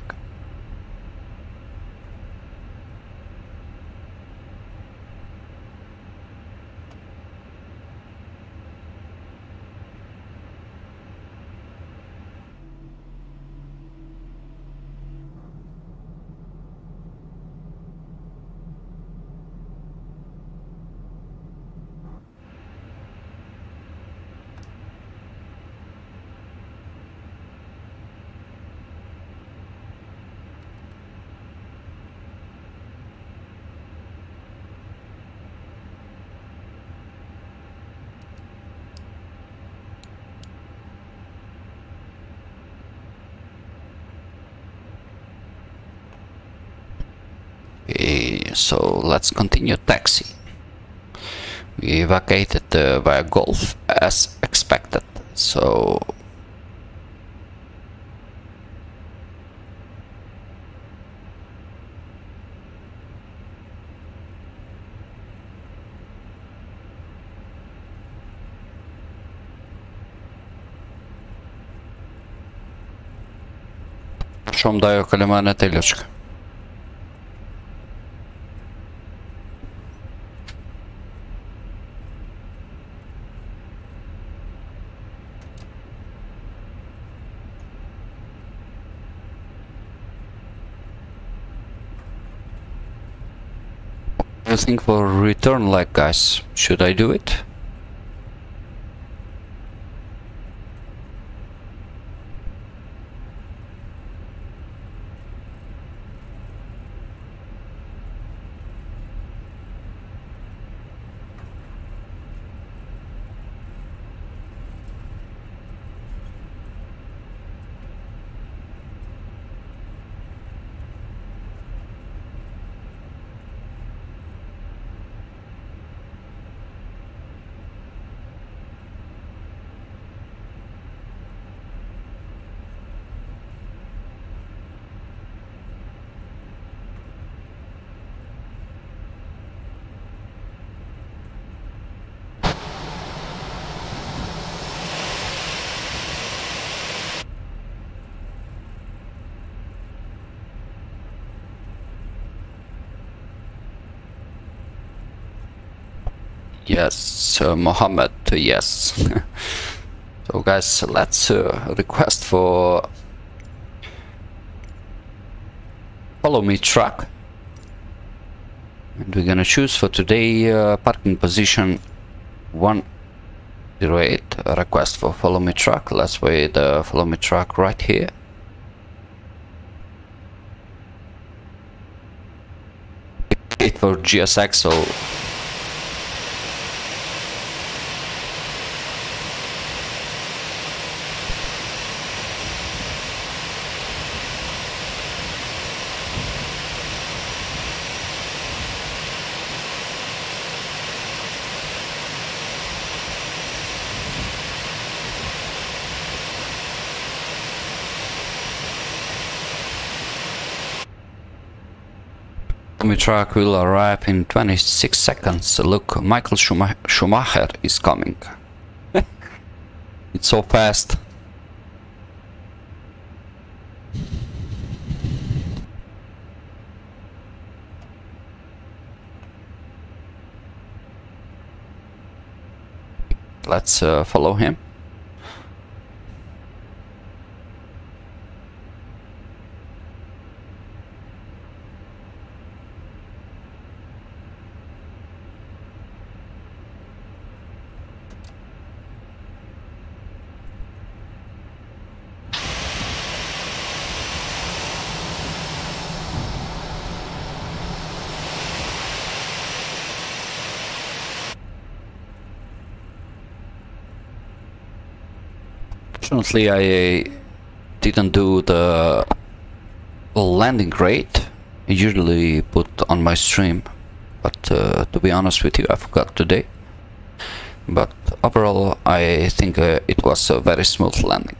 So let's continue taxi. We evacuated via Gulf as expected, so Шом даю калимана телечка. I think for return leg, guys, should I do it? Yes, Mohammed, yes. So guys, let's request for follow me truck, and we're gonna choose for today parking position 108. Request for follow me truck. Let's wait the follow me truck right here. Wait for GSX, so the truck will arrive in 26 seconds. Look, Michael Schumacher is coming. It's so fast. Let's follow him. Unfortunately, I didn't do the landing rate I usually put on my stream, but to be honest with you, I forgot today. But overall, I think it was a very smooth landing.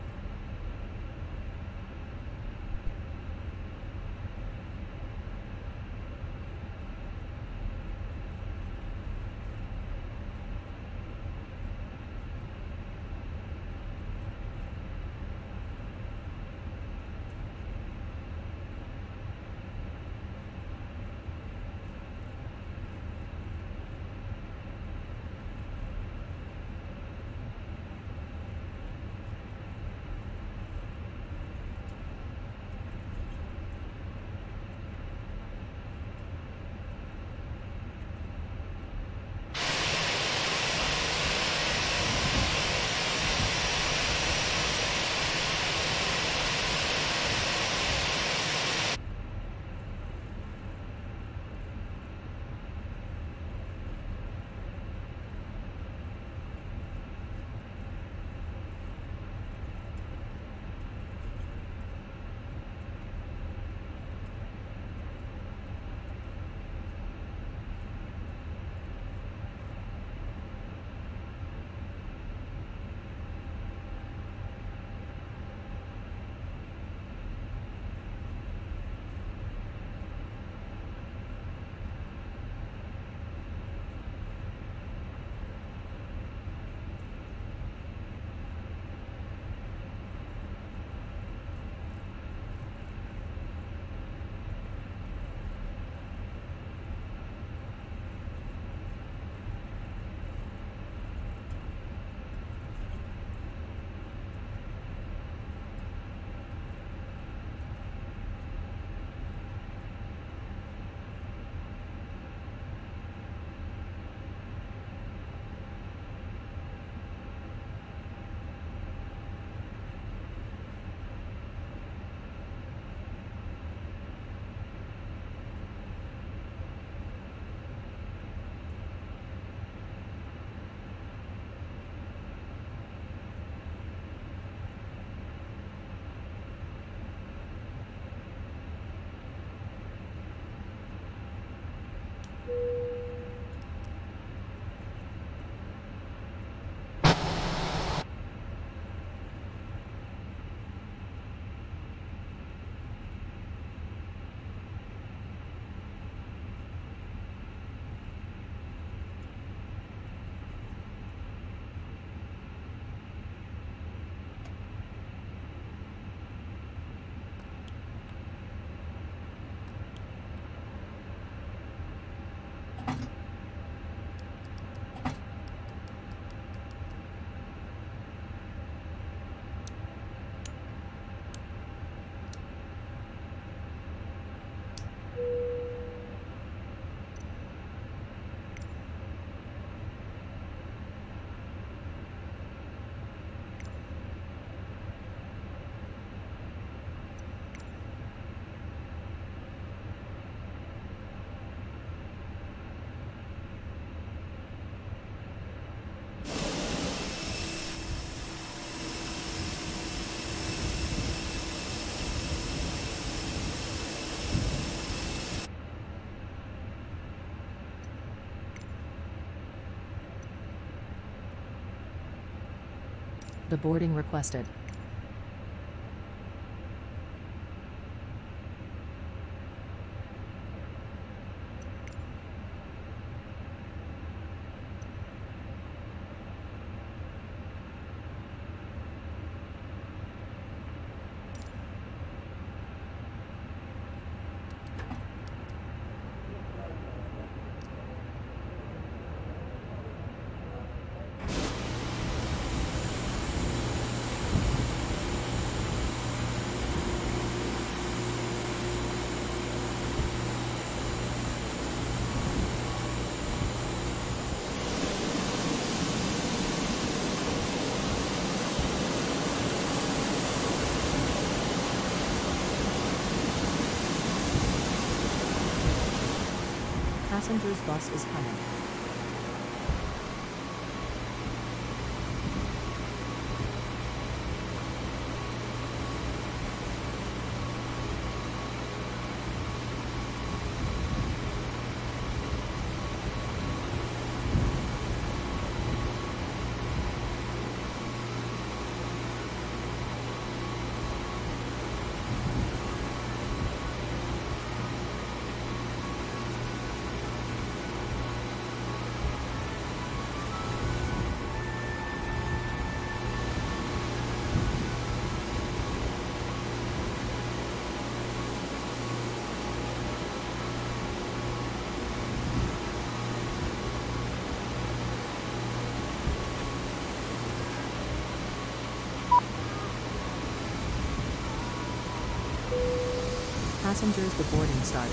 The boarding requested. Passengers bus is coming. Passengers, the boarding started.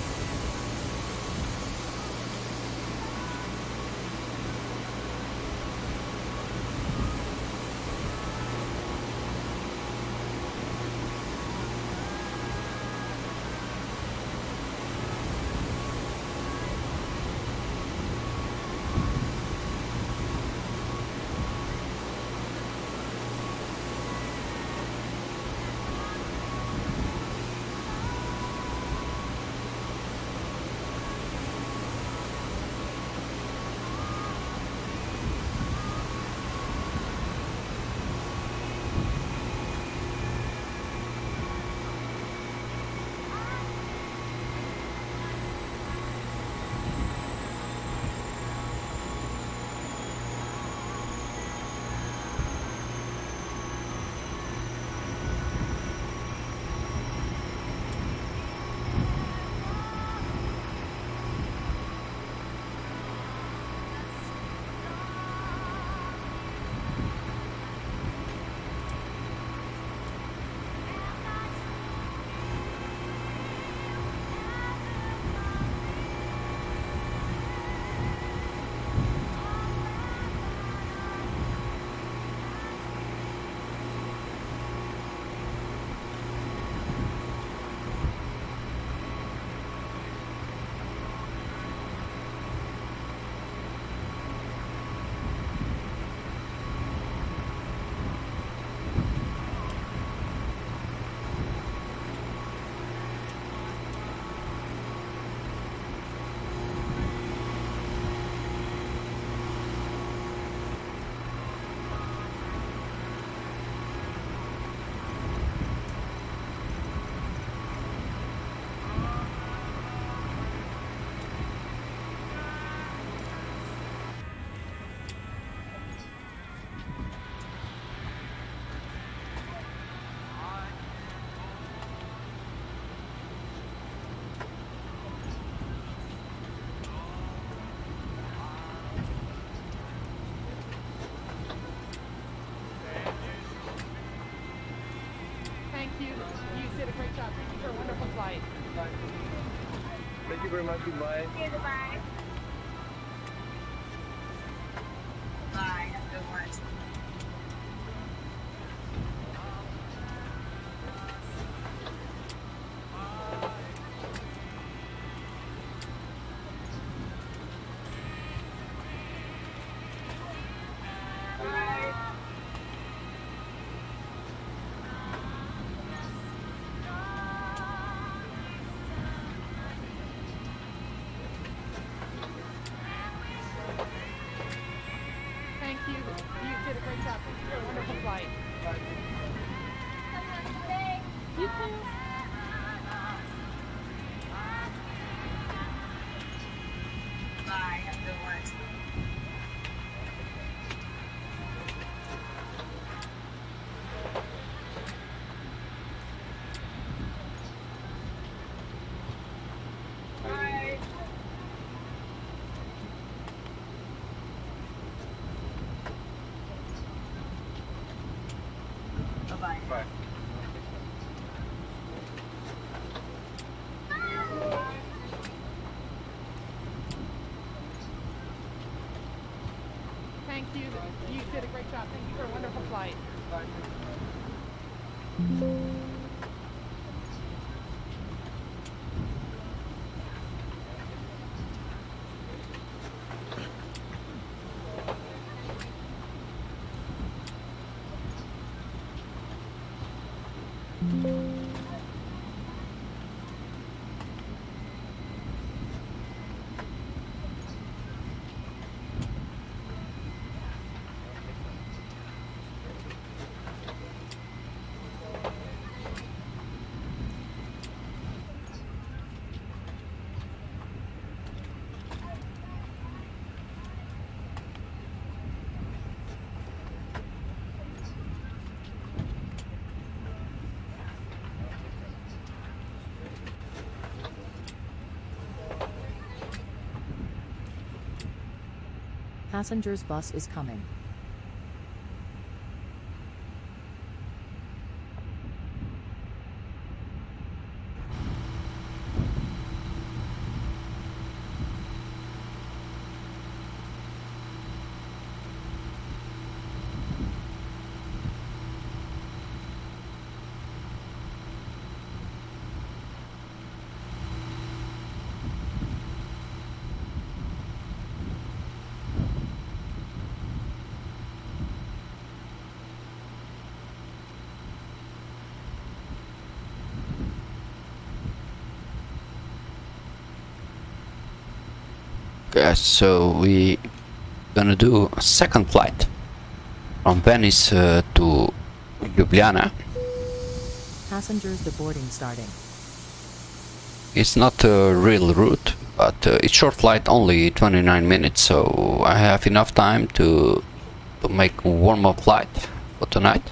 Thank you very much. Goodbye. Okay, goodbye. Bye. Have a good one. Bye. Thank you. You did a great job. Thank you for a wonderful flight. Passengers bus is coming. Okay, so we gonna do a second flight from Venice to Ljubljana. Passengers deboarding starting. It's not a real route, but it's short flight, only 29 minutes, so I have enough time to make a warm-up flight for tonight.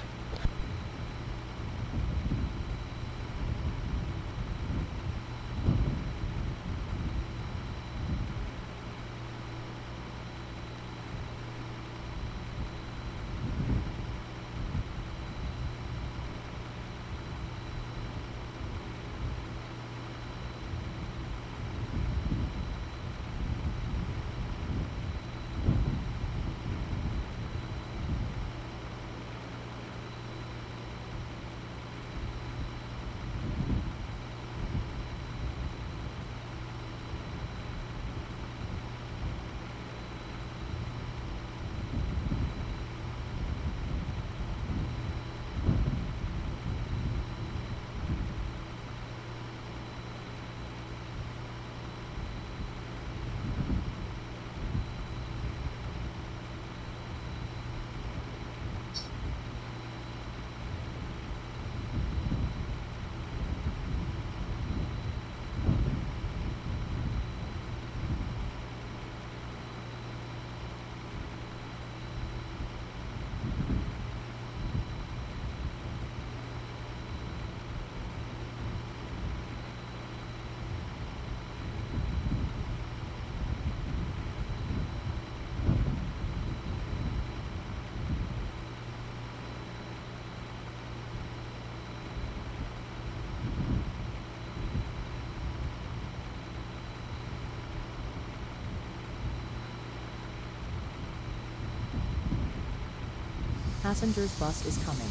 Passengers bus is coming.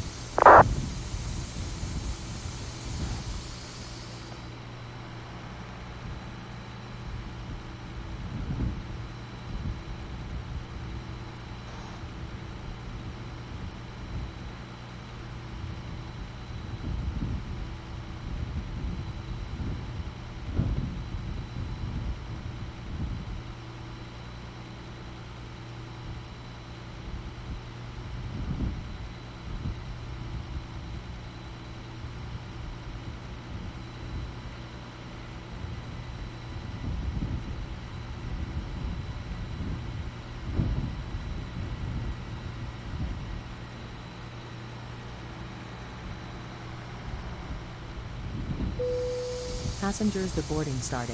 Passengers deboarding starting.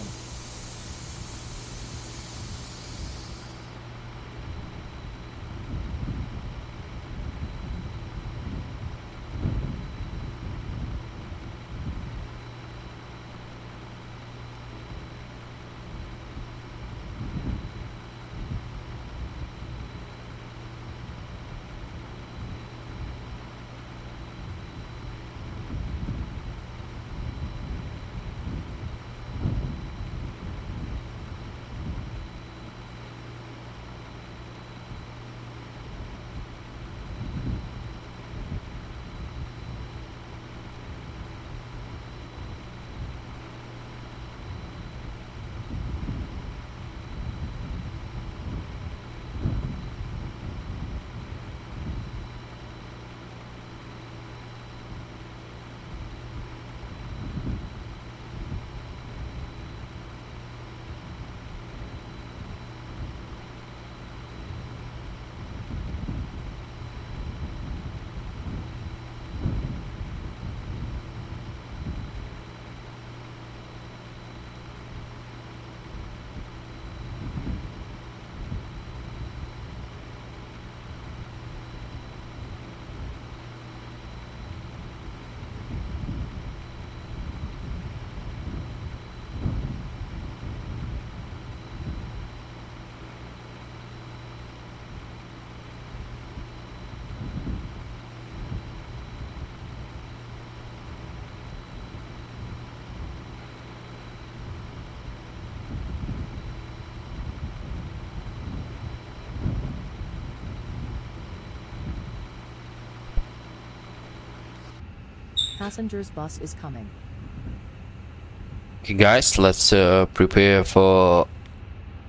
Passengers bus is coming. Okay guys, let's prepare for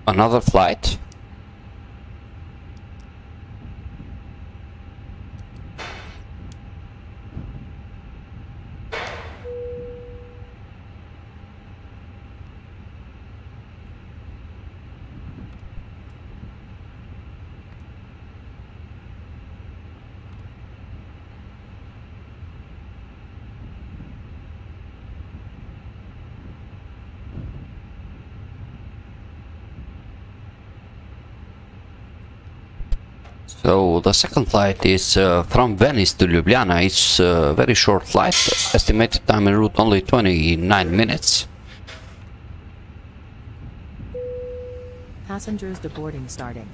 another flight. So the second flight is from Venice to Ljubljana. It's a very short flight, estimated time en route only 29 minutes. Passengers deboarding starting.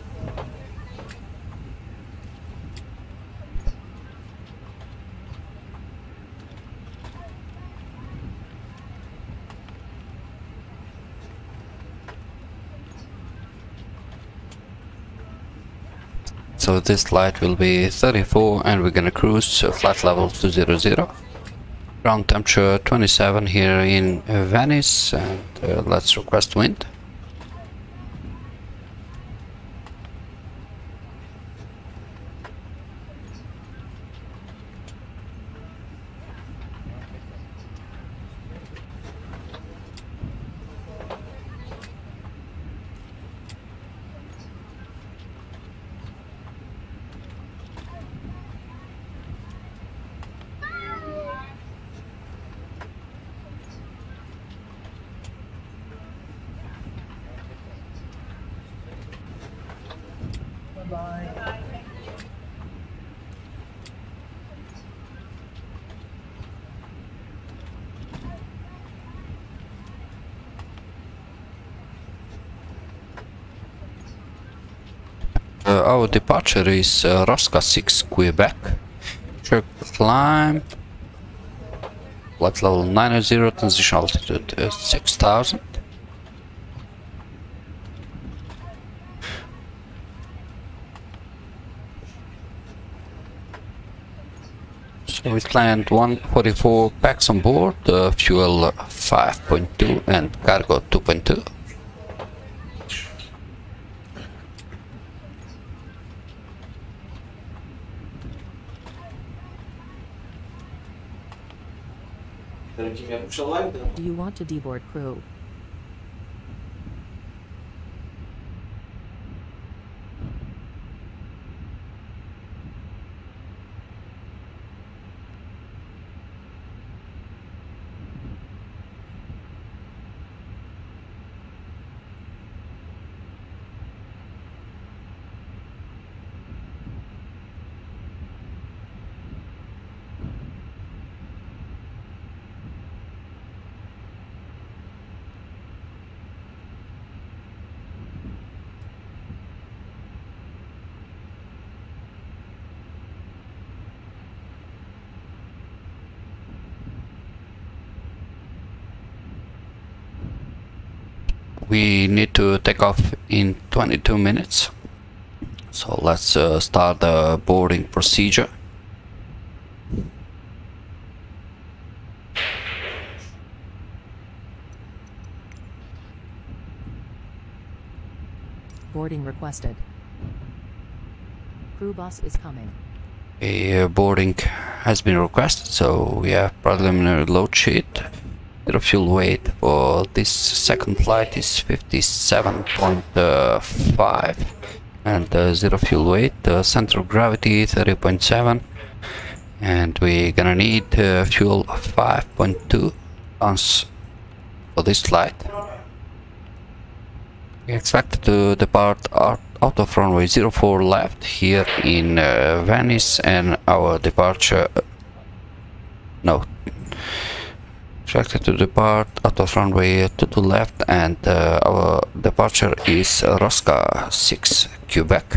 So this flight will be 34 and we're gonna cruise flight level 200. Ground temperature 27 here in Venice, and let's request wind. Our departure is Rosca 6, Quebec. Check climb. Flight level 90, transition altitude 6000. So we planned 144 packs on board, fuel 5.2 and cargo 2.2. Do you want to deboard crew? We need to take off in 22 minutes. So let's start the boarding procedure. Boarding requested. Crew bus is coming. A boarding has been requested, so we have preliminary load sheet. The fuel weight for this second flight is 57.5 and zero fuel weight. Center of gravity 30.7, and we're gonna need fuel 5.2 tons for this flight. We expect to depart out of runway 04 left here in Venice, and our departure expected to depart out of runway 22 left, and our departure is Rosca 6, Quebec.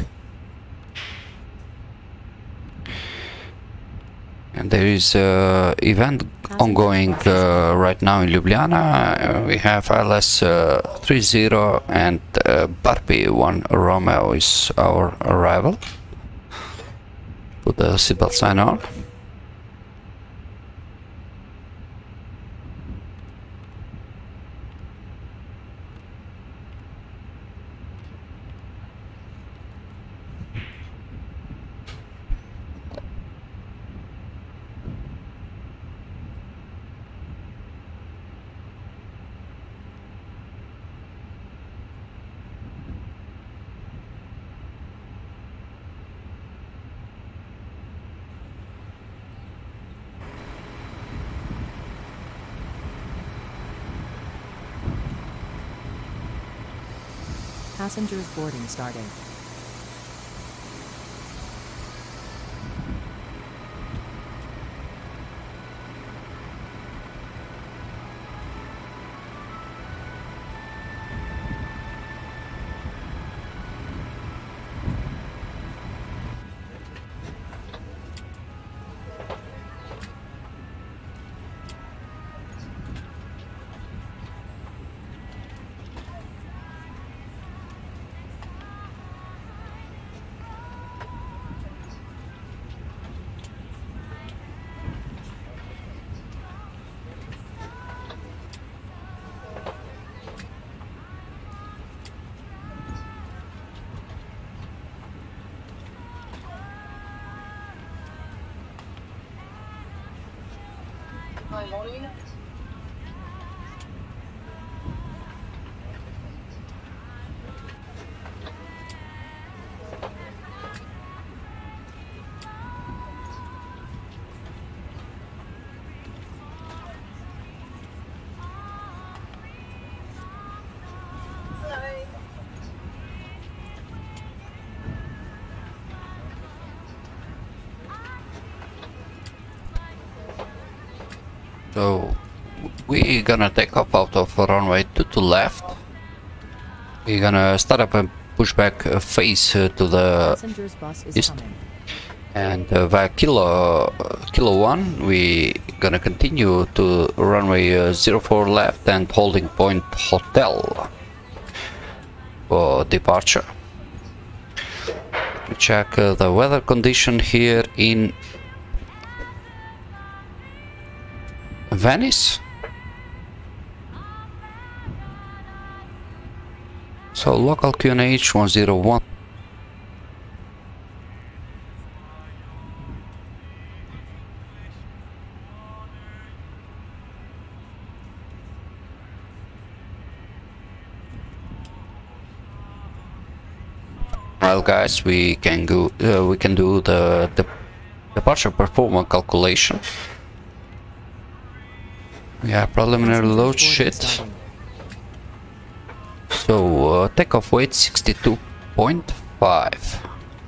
And there is event ongoing right now in Ljubljana. We have ILS 30 and Barbie 1 Romeo is our arrival. Put the seatbelt sign on. Passengers boarding starting. So we're gonna take off out of runway 22 left. We're gonna start up and push back face to the Passengers bus is east. coming. And via Kilo 1, we gonna continue to runway 04 left and holding point hotel for departure. We check the weather condition here in Venice. So local QNH 101. Well, guys, we can go. We can do the departure performance calculation. Yeah, preliminary load sheet. So takeoff weight 62.5.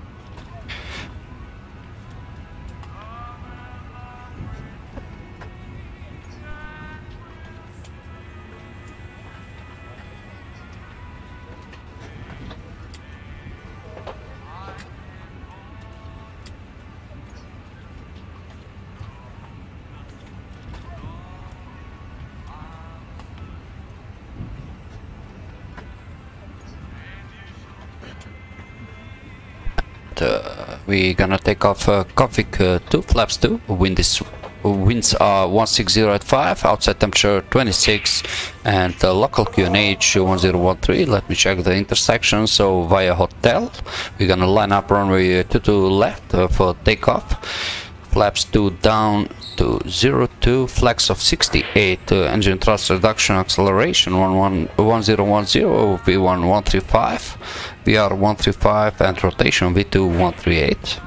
We're gonna take off Config 2, flaps 2, winds are 160 at 5, outside temperature 26, and local QNH 1013. Let me check the intersection. So via hotel, we're gonna line up runway 22 left for takeoff, flaps 2 down to 02, flex of 68, engine thrust reduction, acceleration 1010, V1 135, VR 135, and rotation V2 138.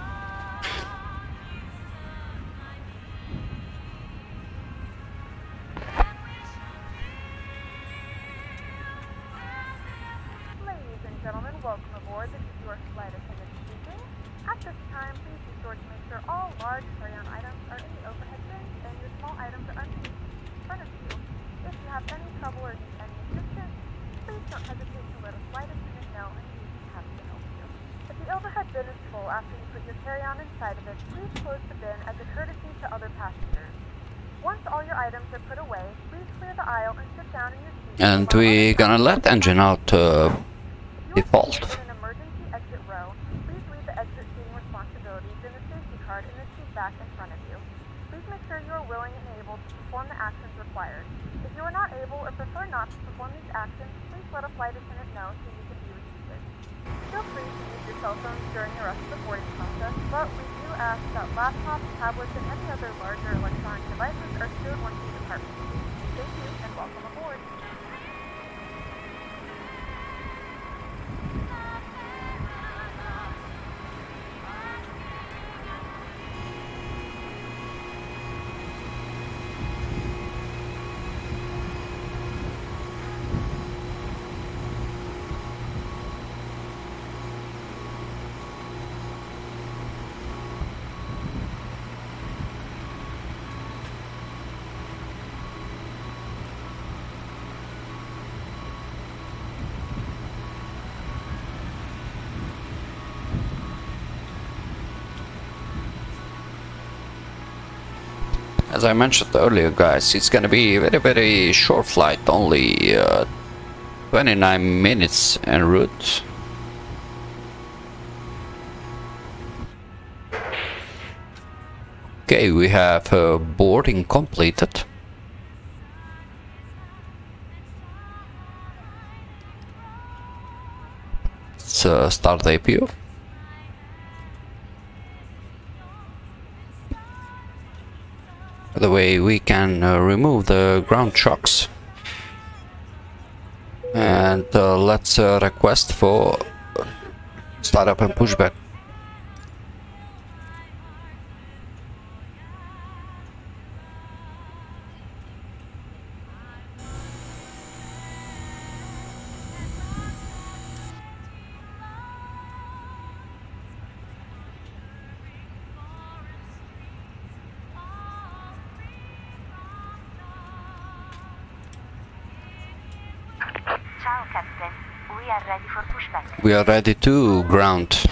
Ladies and gentlemen, welcome aboard. This is your flight attendant speaking. At this time, please be sure to make sure all large carry-on items are in the overhead bins and your small items are underneath in front of you. If you have any trouble or need any assistance, please don't hesitate to let a flight attendant know and we will be happy to help you. If the overhead bin is full after you put your carry-on inside of it, please close the bin as a courtesy to other passengers. Once all your items are put away, please clear the aisle and sit down in your seat. And we're gonna let engine out default. In an emergency exit row, please read the exit seating responsibilities in the safety card in the seat back in front of you. Please make sure you are willing and able to perform the actions required. If you are not able or prefer not to perform these actions, please let a flight attendant know so you can be reseated. Feel free to use your cell phones during the rest of the boarding process, but we do ask that laptops, tablets, and any other larger electronic devices are stored once you depart. Thank you and welcome aboard. as I mentioned earlier, guys, it's gonna be a very short flight, only 29 minutes en route. Okay, we have boarding completed. Let's start the APU. By the way, we can remove the ground shocks. And let's request for startup and pushback. Ciao, Captain. We are ready for pushback. We are ready to ground.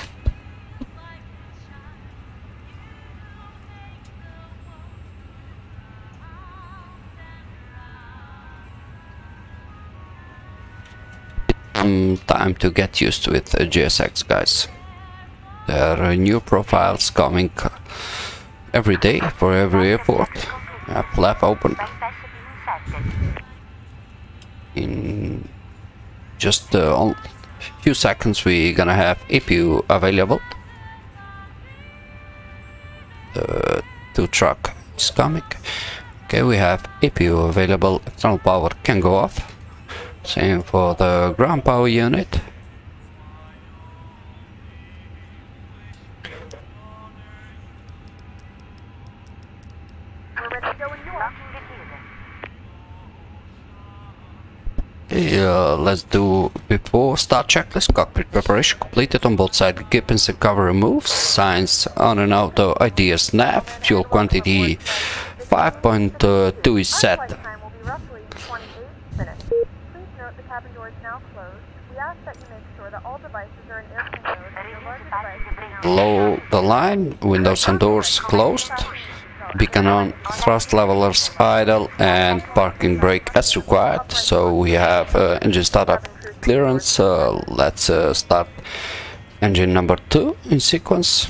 Time to get used with GSX, guys. There are new profiles coming every day for every airport. Flap open. In just a few seconds we're gonna have APU available. The 2 truck is coming. Okay, we have APU available. External power can go off. Same for the ground power unit. Let's do before start checklist. Cockpit preparation completed on both sides. Gibbons and cover removes. Signs on and auto IDS nav. Fuel quantity 5.2 is set. Below the line, windows and doors closed. Beacon on, thrust levelers idle, and parking brake as required. So we have engine startup clearance. Let's start engine number 2 in sequence.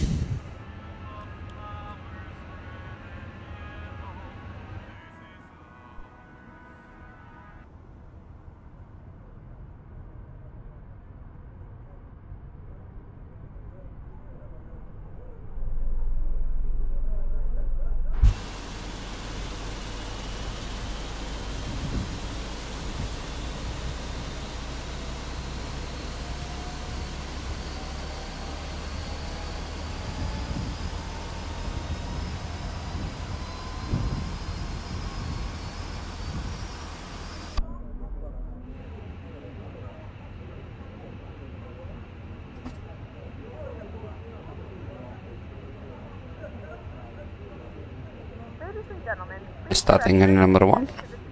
Starting in number 1.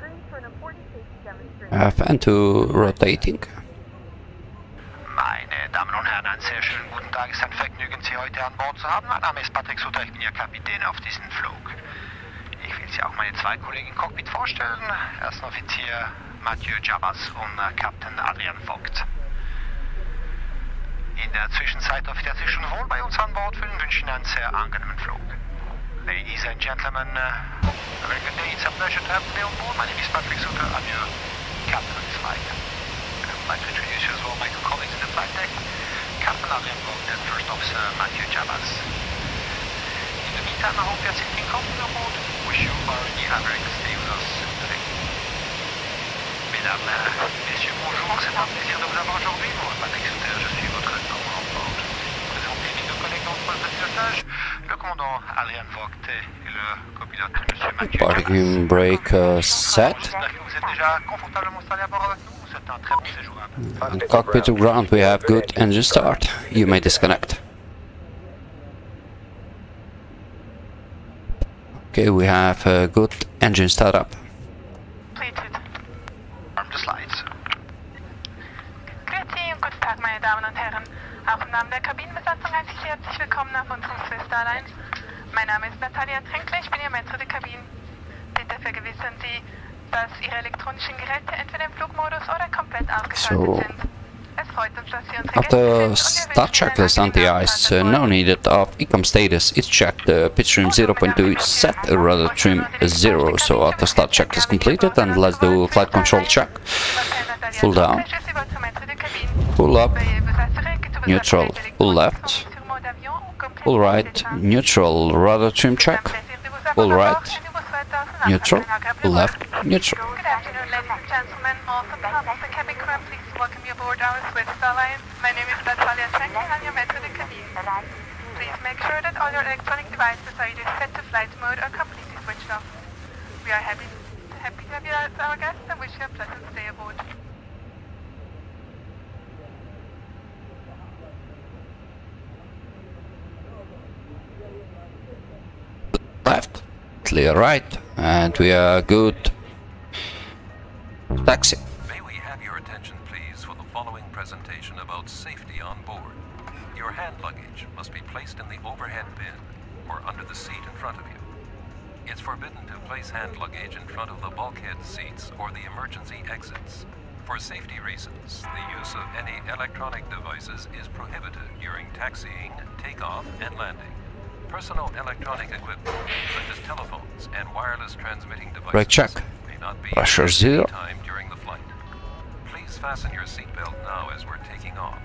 F2 rotating. Meine Damen und Herren, einen sehr schönen guten Tag. Es ist ein Vergnügen, Sie heute an Bord zu haben. Mein Name ist Patrick Sutter, ich bin Ihr Kapitän auf diesem Flug. Ich will Sie auch meine 2 Kollegen im Cockpit vorstellen. Erster Offizier Mathieu Jabas und Captain Adrian Vogt. In der Zwischenzeit hoffe ich, dass Sie schon wohl bei uns an Bord fühlen und wünsche Ihnen einen sehr angenehmen Flug. Ladies and gentlemen, a very good day. It's a pleasure to have you on board. My name is Patrick Sutter. I'm your captain of this flight. I would like to introduce you as well my colleagues in the flight deck, Captain Adrian Vogt and First Officer Mathieu Jabas. In the meantime, I hope you are sitting comfortably on board. Wish you already have a very good stay with us today. Mesdames, Messieurs, bonjour. C'est un plaisir de vous avoir aujourd'hui. Moi, Patrick Sutter, je suis votre commandant de bord. Présentez mes 2 collègues dans le poste de pilotage. Le commandant Adrian Vogt et le copilote Monsieur Mathieu Jabas. Parking brake set. J'espère que vous êtes déjà confortablement installés à bord avec nous. C'est un très bon séjour. And cockpit to ground, we have good engine start. You may disconnect. Okay, we have a good engine startup. Arm the slides. Grüezi und guten Tag, meine Damen und Herren. Auch im Namen der Kabinenbesatzung heiße ich Sie herzlich willkommen auf unserem Swiss Airlines. Mein Name ist Natalia Trinkler, ich bin Ihr Maître de Cabine. Bitte vergewissern Sie, dass Ihre elektronischen Geräte entweder im Flugmodus oder komplett ausgeschaltet sind. Es freut uns, dass Sie unsere Gäste After sind start checklist anti-ice, no needed of ECOM status is checked. Pitch trim 0.2 is set, rudder trim 0. So after start check is completed, and let's do flight control check. Full down, full up, neutral, full left, full right, neutral, rudder trim check, full right, neutral, full left, neutral. Good afternoon, ladies and gentlemen. All from the help of the cabin crew, please welcome you aboard our Swiss Alliance. My name is Natalia Schenkel, and you're met to the cabin. Please make sure that all your electronic devices are either set to flight mode or completely switched off. We are happy to have you as our guests and wish you a pleasant stay aboard. Left, clear right, and we are good. Taxi. May we have your attention, please, for the following presentation about safety on board. Your hand luggage must be placed in the overhead bin or under the seat in front of you. It's forbidden to place hand luggage in front of the bulkhead seats or the emergency exits. For safety reasons, the use of any electronic devices is prohibited during taxiing, takeoff, and landing. Personal electronic equipment, such as telephones and wireless transmitting devices, Brake check. may not be Pressure used zero. at any time during the flight. Please fasten your seatbelt now as we're taking off.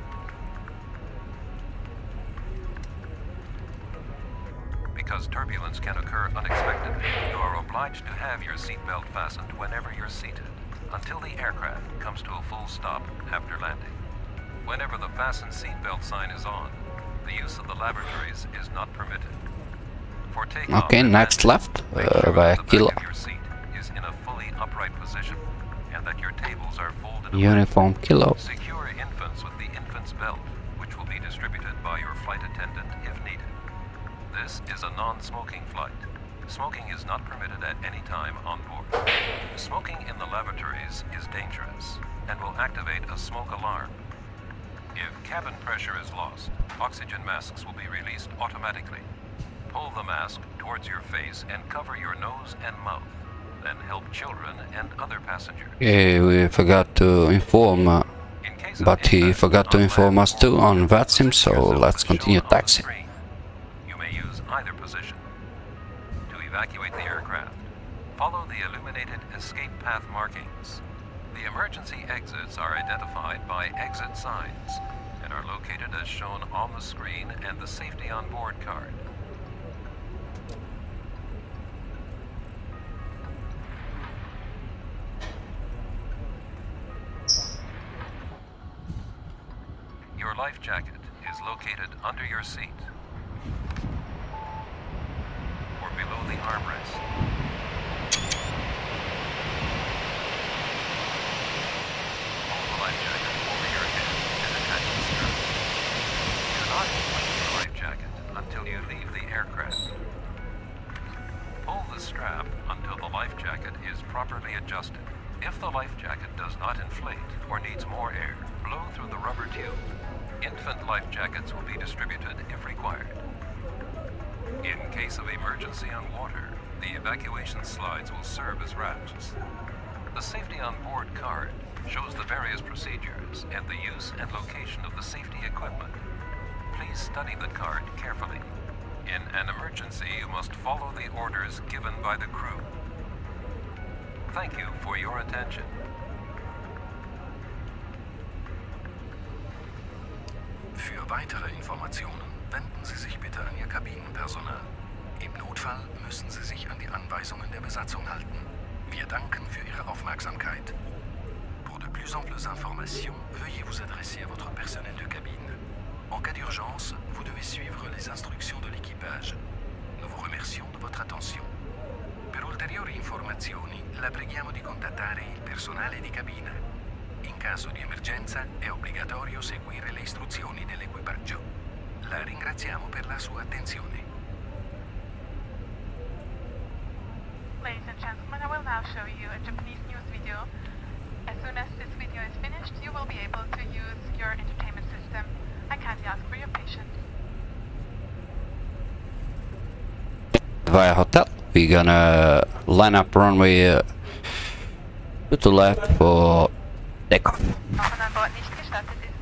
Because turbulence can occur unexpectedly, you are obliged to have your seatbelt fastened whenever you're seated, until the aircraft comes to a full stop after landing. Whenever the fasten seatbelt sign is on, the use of the lavatories is not permitted. For takeoff Okay, and next landing, left, make sure by that the Kilo. back of your seat is in a fully upright position and that your tables are folded away. Uniform Kilo. Secure infants with the infant's belt, which will be distributed by your flight attendant if needed. This is a non-smoking flight. Smoking is not permitted at any time on board. Smoking in the lavatories is dangerous and will activate a smoke alarm. If cabin pressure is lost, oxygen masks will be released automatically. Pull the mask towards your face and cover your nose and mouth. Then help children and other passengers. Okay, we forgot to inform, but he forgot to inform us too on VATSIM, so let's continue taxi. You may use either position. To evacuate the aircraft, follow the illuminated escape path markings. The emergency exits are identified by exit signs and are located as shown on the screen and the safety on board card. Your life jacket is located under your seat or below the armrest. Hold the life jacket over your head and attach the strap. Do not inflate the life jacket until you leave the aircraft. Pull the strap until the life jacket is properly adjusted. If the life jacket does not inflate or needs more air, blow through the rubber tube. Infant life jackets will be distributed if required. In case of emergency on water, the evacuation slides will serve as rafts. The safety on board card shows the various procedures and the use and location of the safety equipment. Please study the card carefully. In an emergency, you must follow the orders given by the crew. Thank you for your attention. Für weitere Informationen wenden Sie sich bitte an Ihr Kabinenpersonal. Im Notfall müssen Sie sich an die Anweisungen der Besatzung halten. Wir danken für Ihre Aufmerksamkeit. Pour de plus amples informations, veuillez vous adresser à votre personnel de cabine. En cas d'urgence, vous devez suivre les instructions de l'équipage. Nous vous remercions de votre attention. Per ulteriori informazioni, la preghiamo di contattare il personale di cabina. In caso di emergenza è obbligatorio seguire le istruzioni dell'equipaggio. La ringraziamo per la sua attenzione. Ladies and gentlemen, I will now show you a Japanese news video. As soon as this video is finished, you will be able to use your entertainment system. I kindly ask for your patience. Via hotel, we're gonna line up runway to left for takeoff. Auch an Bord nicht gestattet ist.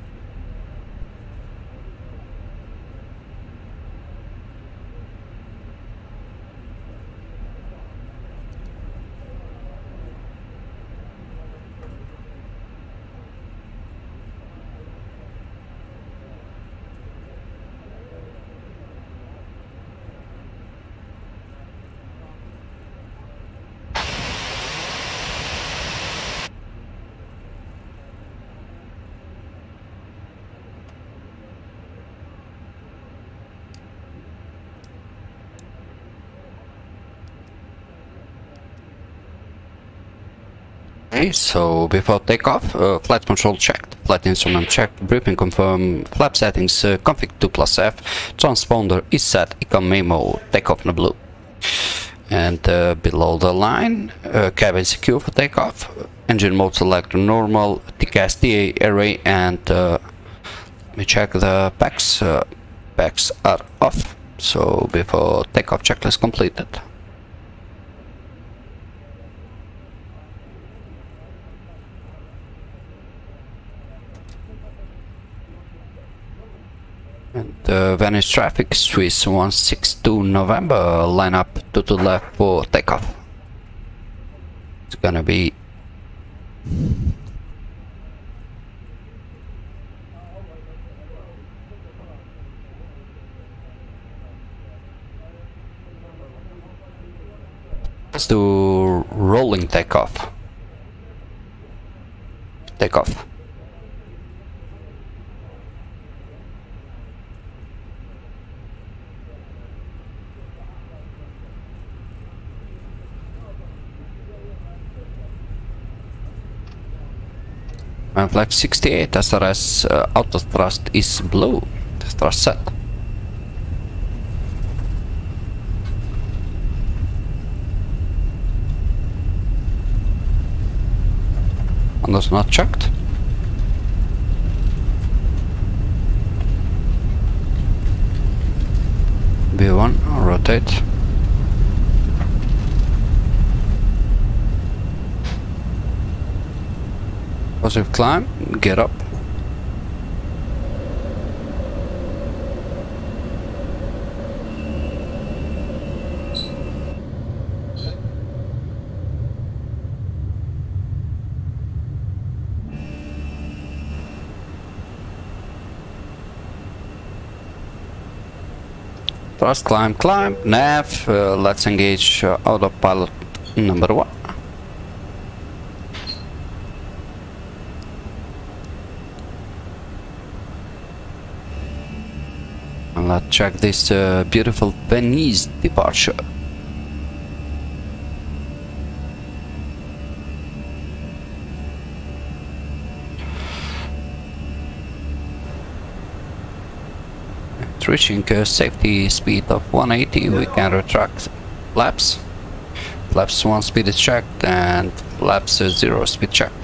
Okay, so before takeoff, flight control checked, flight instrument checked, briefing confirmed, flap settings config 2+F, transponder is set, econ memo, takeoff in blue. And below the line, cabin secure for takeoff, engine mode select normal, TCAS TA array, and let me check the packs. Packs are off, so before takeoff checklist completed. And Venice traffic, Swiss 162 November, line up to the left for takeoff. It's gonna be let's do rolling takeoff. Takeoff. And flight 68 SRS auto thrust is blue. Thrust set. And that's not checked. B1, rotate. Positive climb, get up. Thrust, climb, climb, nav, let's engage autopilot number 1. And let's check this beautiful Venice departure. Reaching safety speed of 180, we can retract flaps. Flaps 1 speed is checked and flaps 0 speed checked.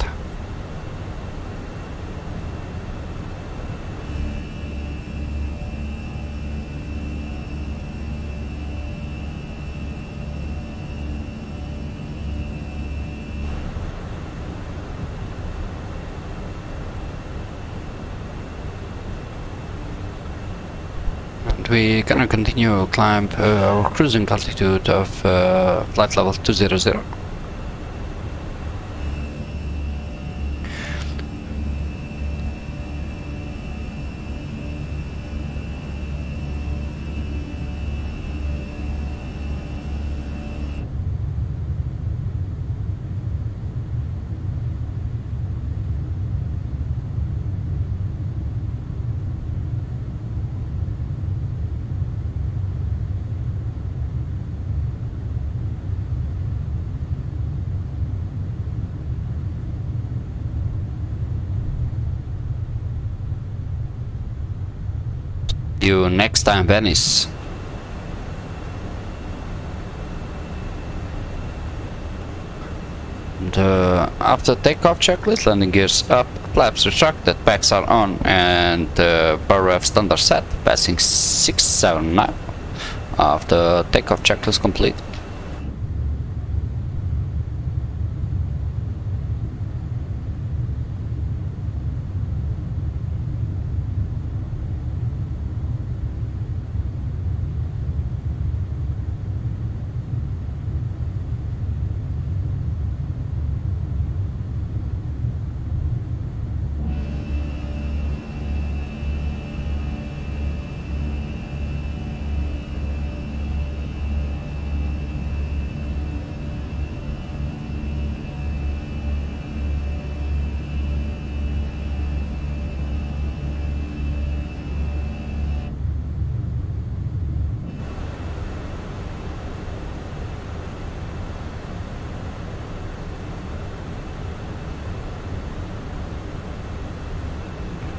We're gonna continue climb our cruising altitude of flight level 200. You next time, Venice. And, after takeoff checklist, landing gears up, flaps retracted, packs are on, and bar rev standard set, passing 679 after takeoff checklist complete.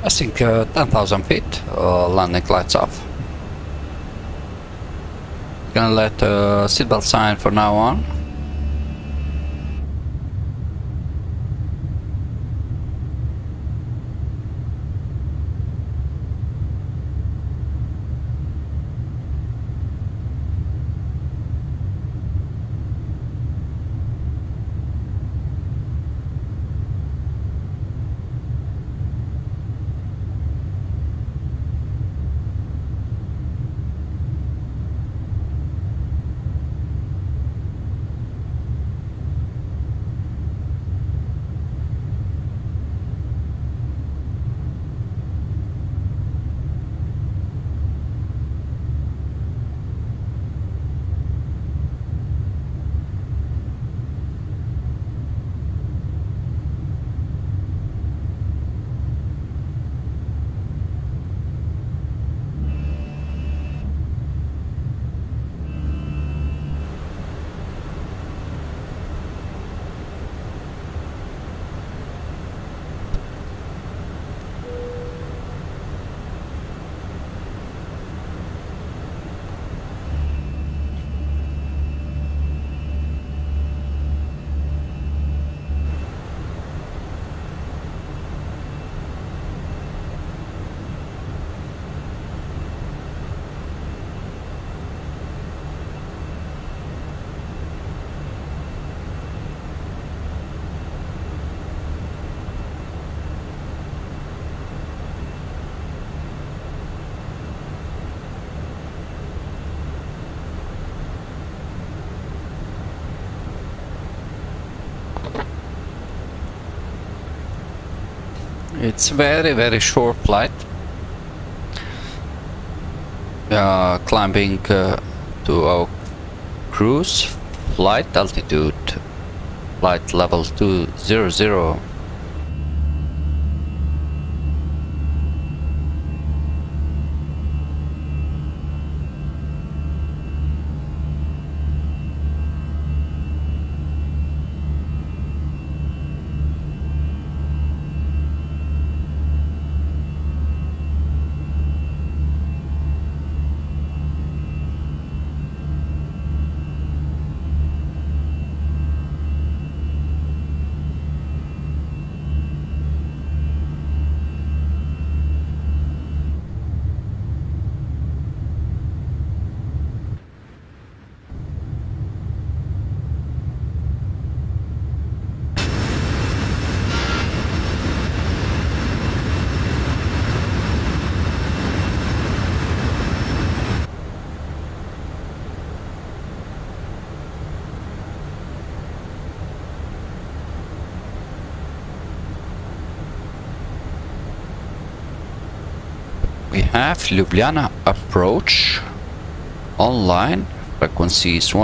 I think 10,000 feet, landing lights off. Gonna let seatbelt sign for now on. It's very short flight. Climbing to our cruise flight altitude, flight level 200. We have Ljubljana approach online, frequency is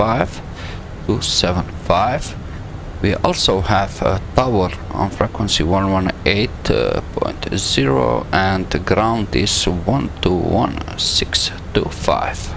135-275. We also have a tower on frequency 118.0 and the ground is 121.625.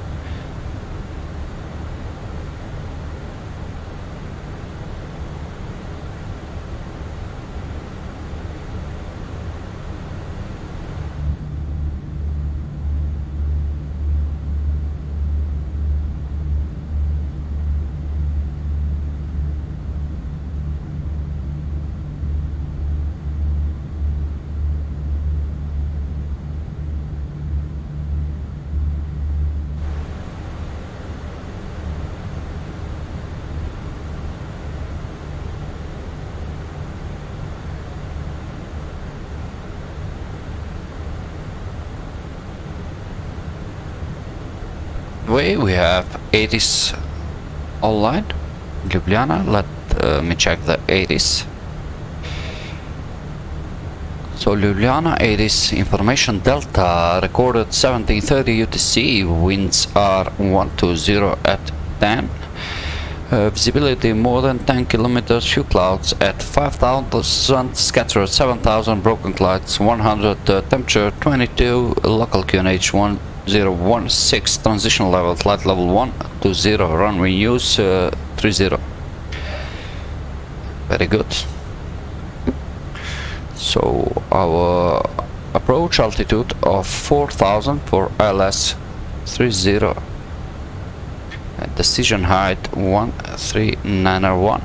We have 80s online Ljubljana. Let me check the 80s. So Ljubljana 80s information delta recorded 1730 UTC. Winds are 120 at 10. Visibility more than 10 kilometers. Few clouds at 5,000. Scattered 7,000. Broken clouds 100. Temperature 22. Local QNH 1016. Transition level flight level 120. Runway use 30. Very good. So our approach altitude of 4000 for ILS 30 and decision height 13901.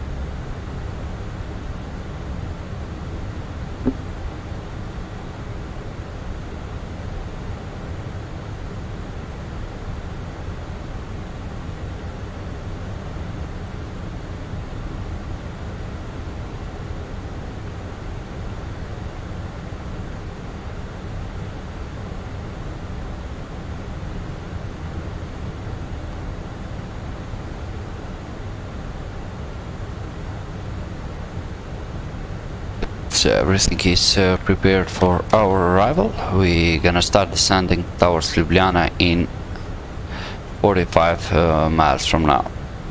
Everything is prepared for our arrival. We're gonna start descending towards Ljubljana in 45 miles from now.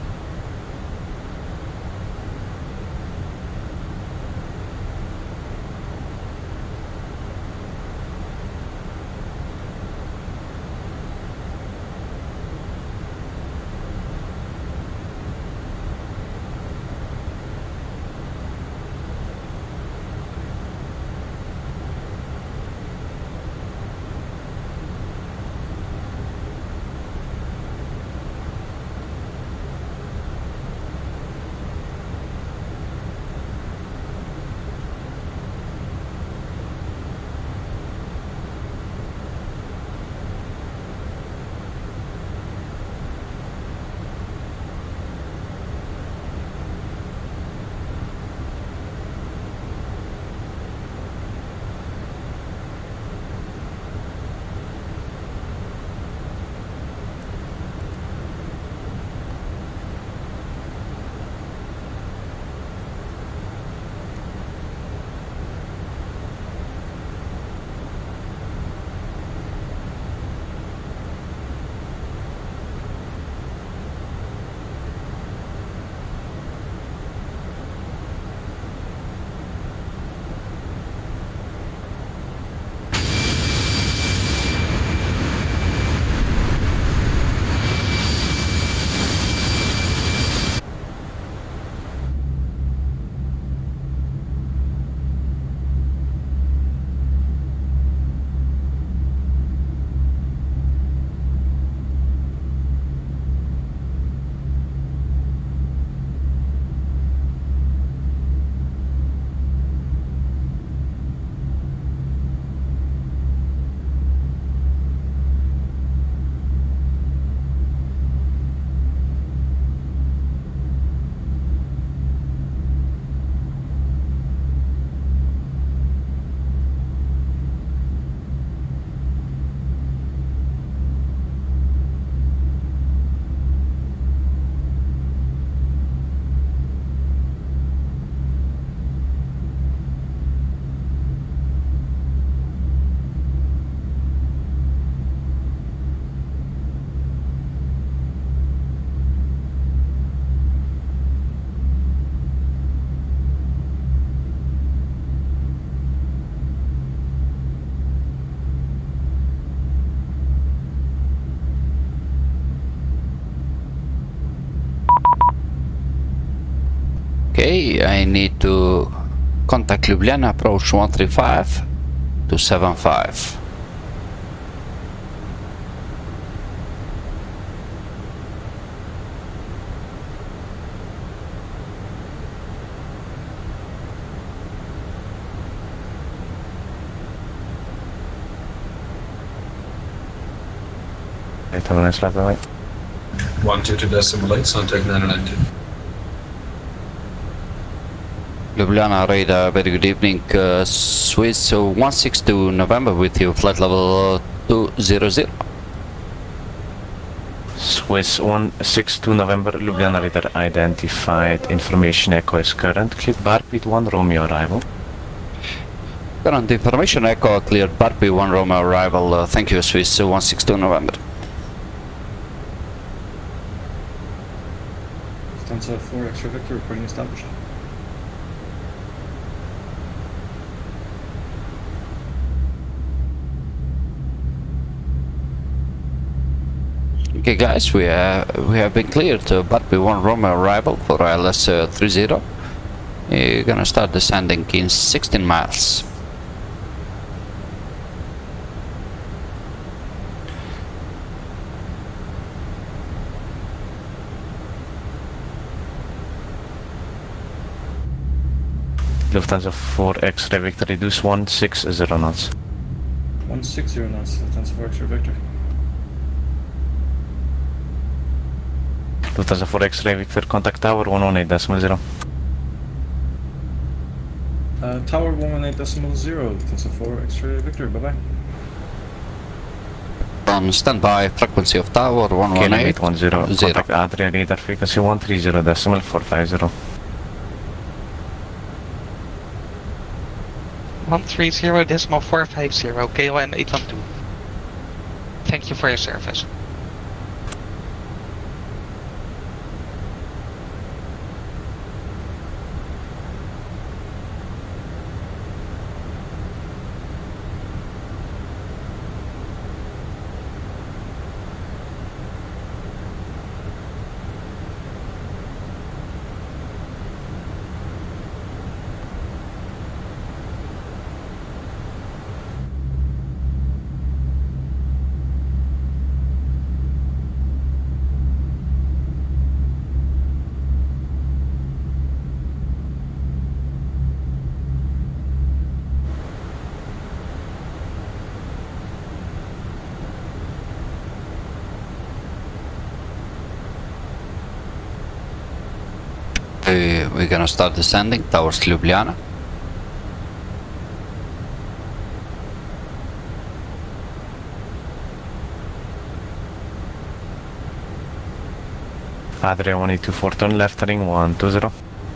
Okay, I need to contact Ljubljana, approach 135 to 75. Terminus left and right. 122 decimal 8, Suntec 992. Ljubljana radar, very good evening. Swiss 162 November with you, flight level 200. Swiss 162 November, Ljubljana radar identified, information echo is current, cleared Barbit 1 Romeo arrival. Current information echo cleared Barbit 1 Romeo arrival, thank you Swiss 162 November. Stanza 4 Extra Victor reporting established. Okay guys, we have been cleared to Barbie 1 Romeo arrival for ILS 30. You're gonna start descending in 16 miles. Lufthansa 4 X-ray Victor, reduce 160 knots. 160 knots, Lufthansa 4 X-ray Victor. Lufthansa 4 X-ray Victor, contact tower 118.0. Tower 118.0, Lufthansa 4 X-ray Victor, bye-bye. On standby, frequency of tower 118.0. Contact Adria radar frequency 130.450. 130.450, KLM 812. Thank you for your service. We're gonna start descending towards Ljubljana. Adria 182 turn left ring 120.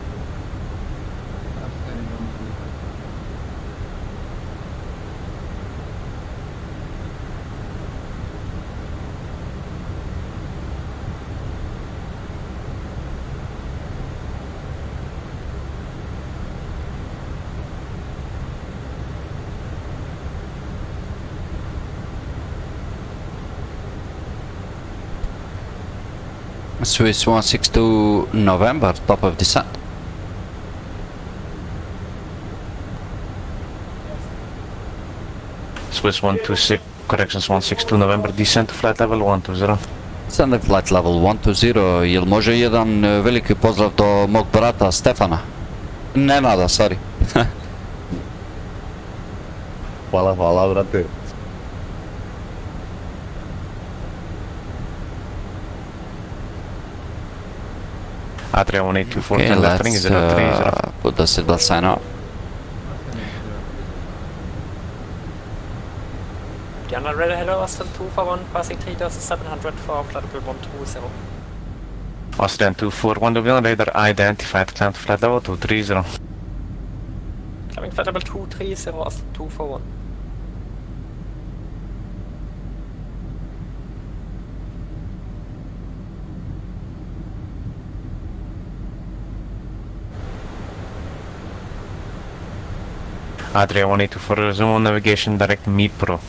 Swiss 162 November, top of descent. Swiss 126, corrections 162 November, descent to flight level 120. Descending flight level 120, jel može jedan veliki pozdrav do mog brata Stefana? Nenada, sorry. Hvala, brate. Adria 182 Okay, left ring let's 030. put the seatbelt sign on. Diana Red, hello, Austrian 241, passing 3700 for flight level 120. Austrian 241 Ljubljana radar identified, climb to flight level 230. Climbing flight level 230, Austrian 241. Adria 182 for resume navigation direct Dnipro.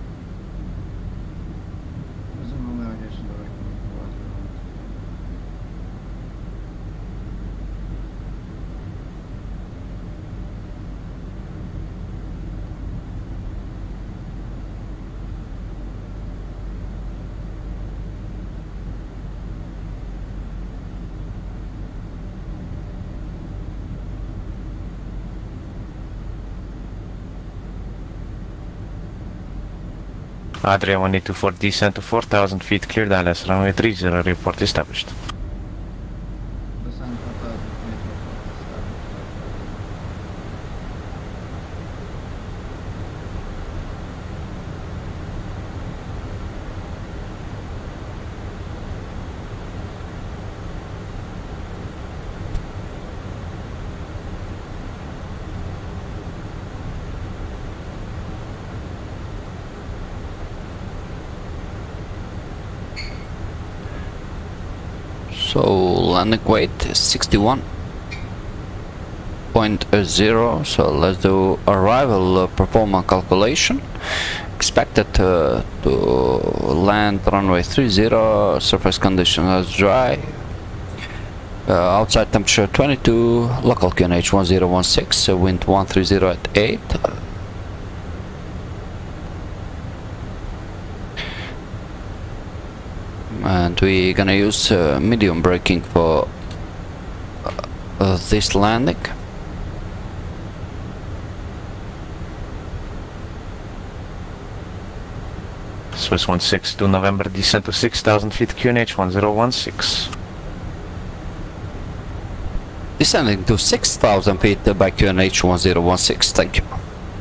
Adria 182 for descent to 4,000 feet, clear Dallas, runway 30, report established. So landing weight is 61.0. So let's do arrival performance calculation. Expected to land runway 30. Surface conditions as dry. Outside temperature 22, local QNH 1016, wind 130 at 8. And we're gonna use medium braking for this landing. Swiss 162 November, descent to 6,000 feet, QNH 1016. Descending to 6,000 feet by QNH 1016, thank you.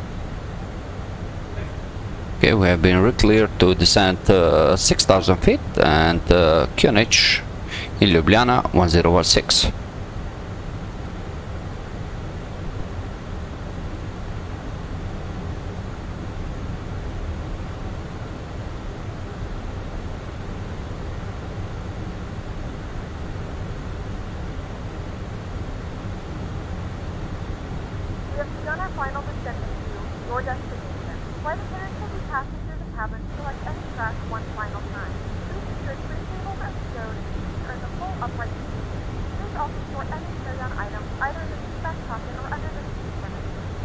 Okay, we have been cleared to descend 6,000 feet and QNH in Ljubljana 1016. Final descent to your destination. Flight attendants will be passengers and cabins select any track one final time. Please ensure tray tables and stowed seats are in the full upright position. Please also store any carry-on items either in the seat back pocket or under the seat limit.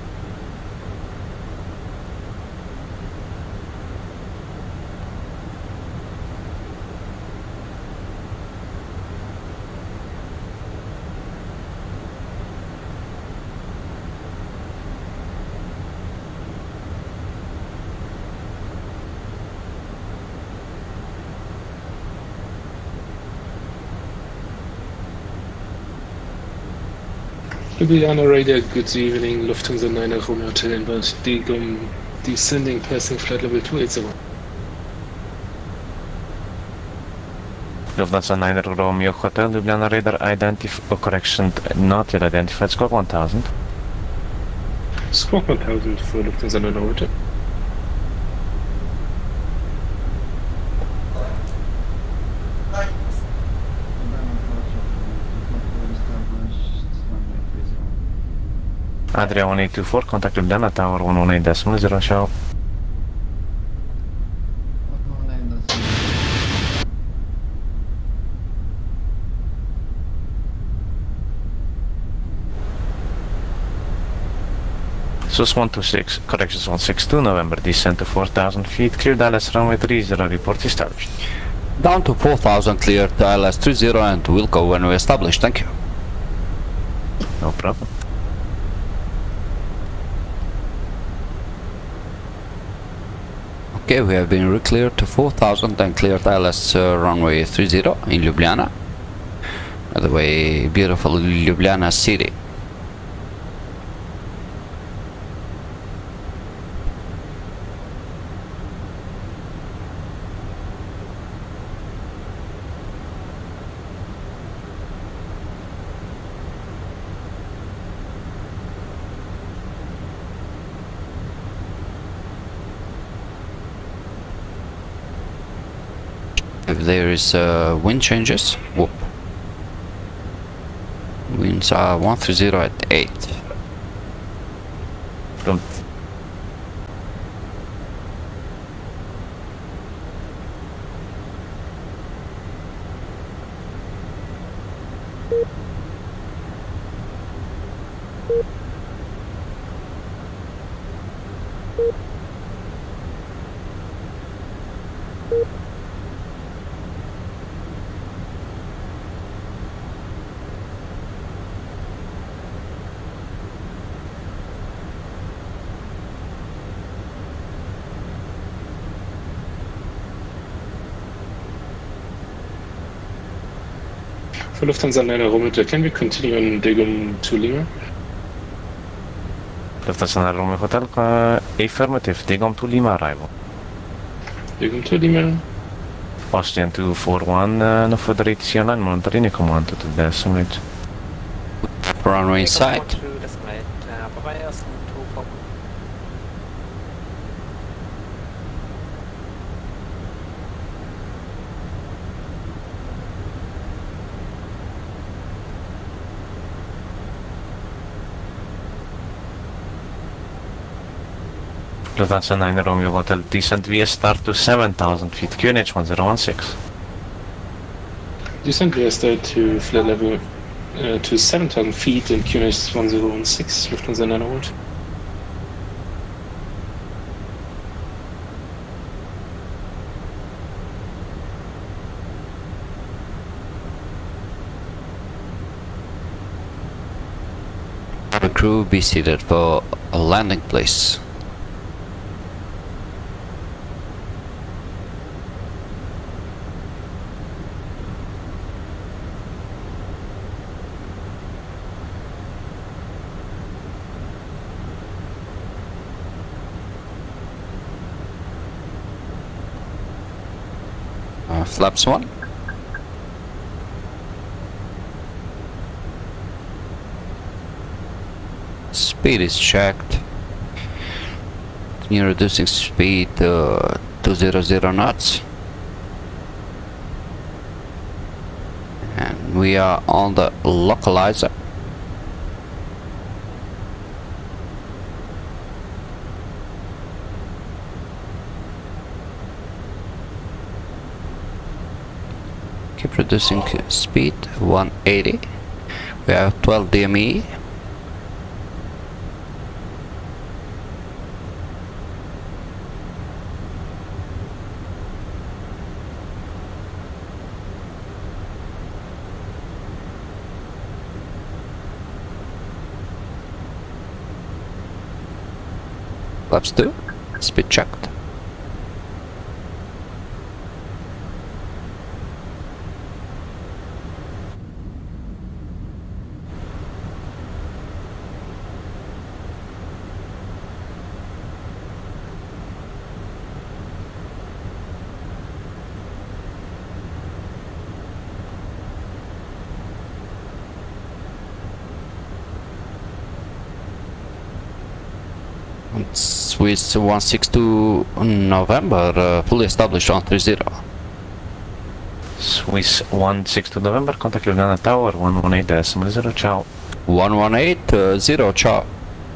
Ljubljana radar, good evening, Lufthansa 9 Romeo Hotel inbound, descending passing flight level 280. Lufthansa 9 Romeo Hotel, Ljubljana radar correction not yet identified, squawk 1000. Squawk 1000 for Lufthansa 9 Hotel. Adria 1824, contact Ljubljana Tower 118.0, show. SUS 126, corrections 162, November, descent to 4,000 feet, clear Dallas runway 30, report established. Down to 4,000, clear Dallas 30 and we'll go when we establish, thank you. No problem. Okay, we have been re-cleared to 4,000 and cleared ILS runway 30 in Ljubljana. By the way, beautiful Ljubljana city. If there is wind changes, whoop. Winds are 130 at 8. From For Lufthansa 9 Romeo, can we continue on Degum to Lima? Lufthansa 9 Romeo Hotel, affirmative, Degum to Lima arrival. Degum to Lima. Austrian 241, no further ATC airline, monitoring command to decimate. Runway inside. Lufthansa 9 Romeo Hotel, descent via start to 7,000 feet, QNH 1016. Descent via start to flight level to 7,000 feet in QNH 1016, Lufthansa 9 hold. The crew be seated for a landing place. Flaps 1. Speed is checked. Continue reducing speed to 200 knots. And we are on the localizer. Keep reducing speed 180. We have 12 DME. Flaps 2, speed checked. Swiss 162 November, fully established on 30. Swiss 162 November, contact Ljubljana Tower 118.0, ciao. 118.0, ciao.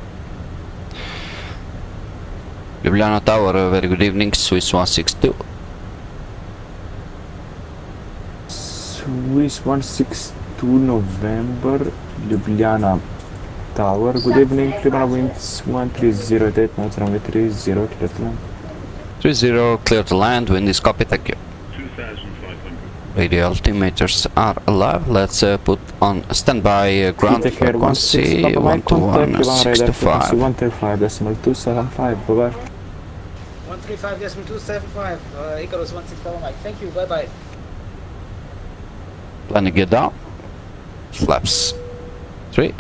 Ljubljana Tower, very good evening, Swiss 162. Swiss 162 November, Ljubljana Tower, good evening, Ljubljana winds 1308 knots, runway 30, clear to land. 30, clear to land, wind is copy, thank you. 2,500. Radio altimeters are alive, let's put on standby ground frequency 121.625. 135.275, bye bye. 135.275, Icarus 165 Mike, thank you, bye bye. Planning it down, flaps 3.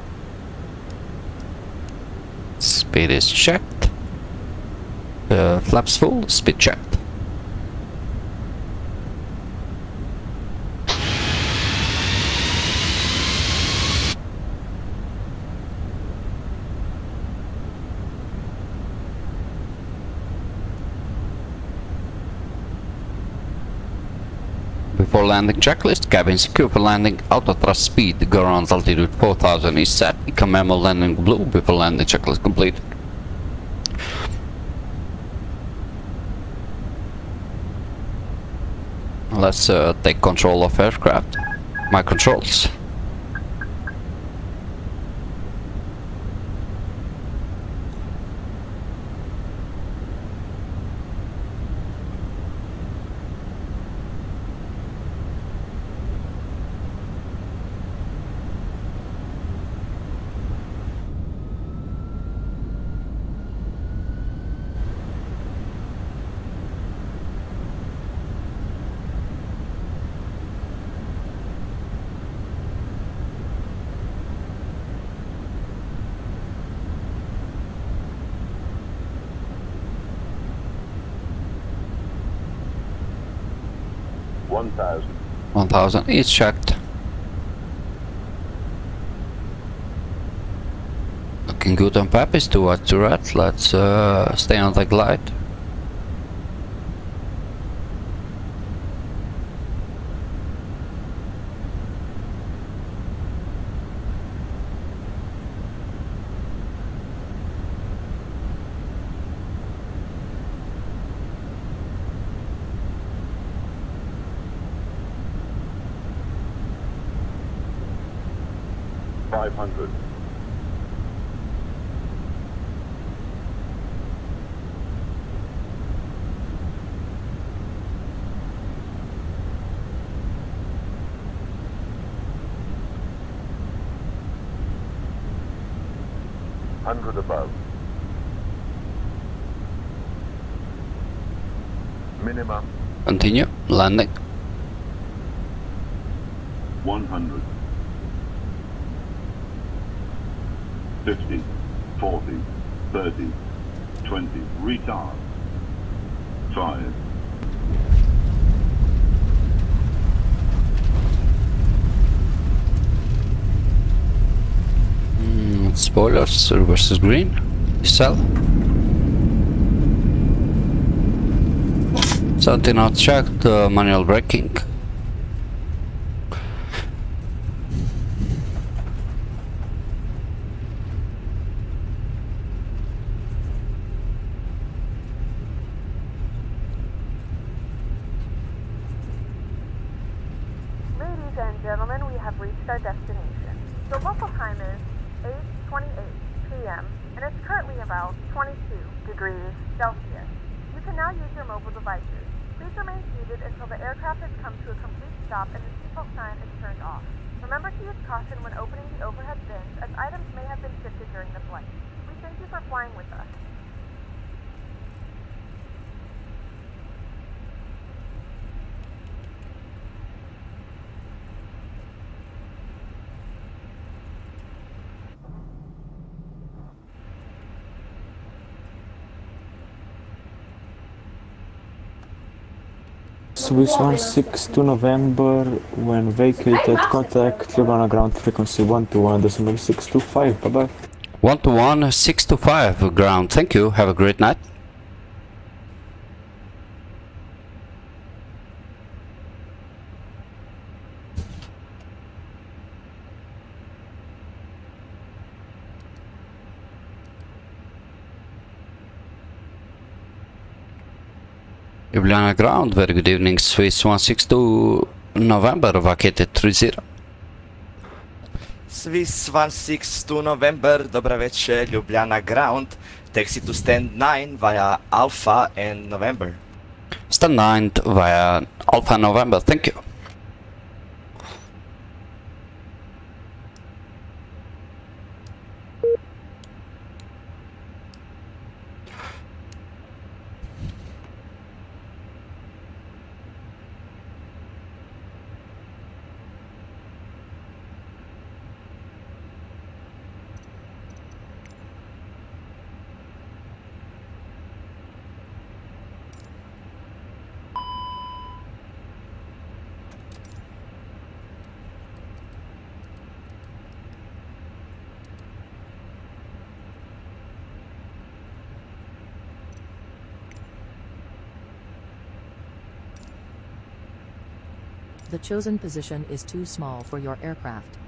Speed is checked. Flaps full, speed checked. Before landing checklist, cabin secure for landing, auto thrust speed, ground altitude 4000 is set, Econ memo landing blue before landing checklist complete. Let's take control of aircraft. My controls. $1,000. 1000 is checked. Looking good on Papis towards Tourette. Let's stay on the glide. 500. Hundred above. Minimum. Continue. Landing. 100. 50. 40. 30. 20. Retard. 5. Spoilers versus green. Cell. 17 not checked. Manual braking. Ladies and gentlemen, we have reached our destination. The local time is 8:28 p.m. and it's currently about 22 degrees Celsius. You can now use your mobile devices. Please remain seated until the aircraft has come to a complete stop and the seatbelt sign is turned off. Remember to use caution when opening the overhead bins, as items may have been shifted during the flight. We thank you for flying with us. Swiss 162 November, when vacated, contact Ljubljana ground frequency 121.625. Bye bye. 121.625 ground. Thank you. Have a great night. Ljubljana ground, very good evening, Swiss 162 November, vacated 30. Swiss 162 November, dobra večer, Ljubljana ground, taxi to stand 9 via Alpha and November. Stand 9 via Alpha November, thank you. The chosen position is too small for your aircraft.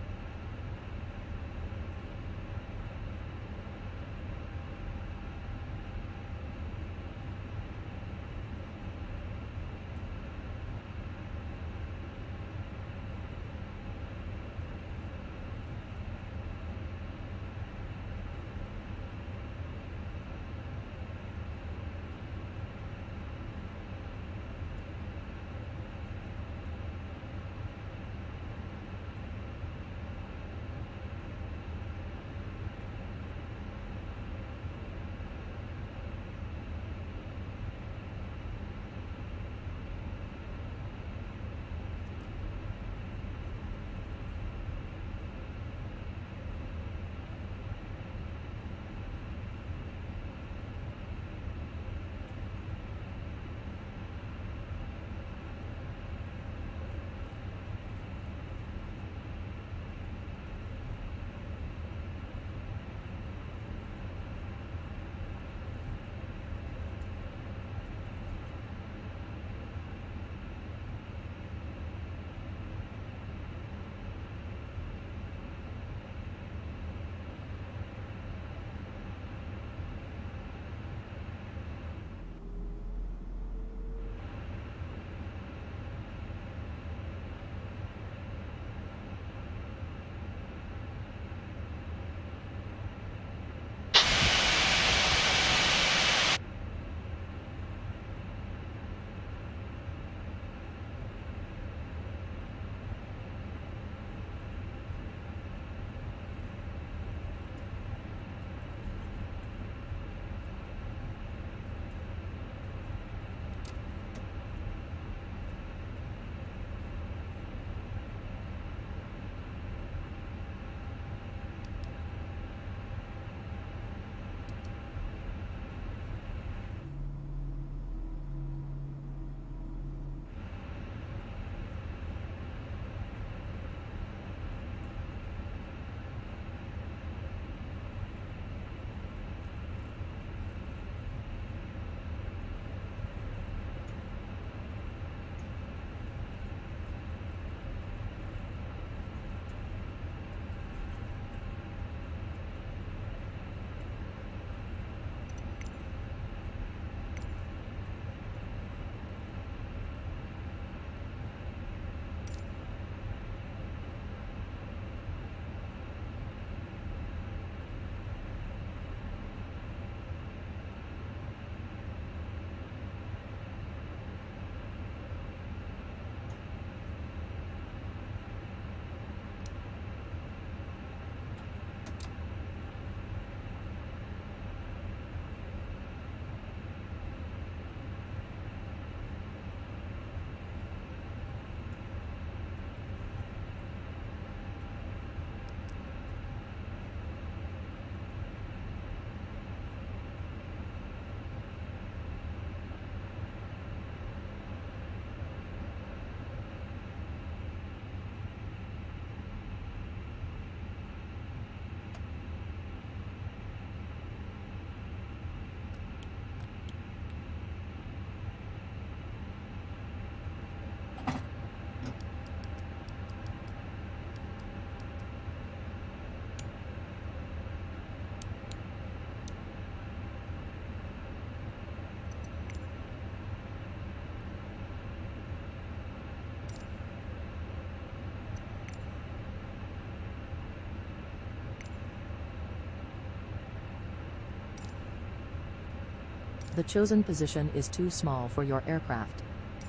The chosen position is too small for your aircraft.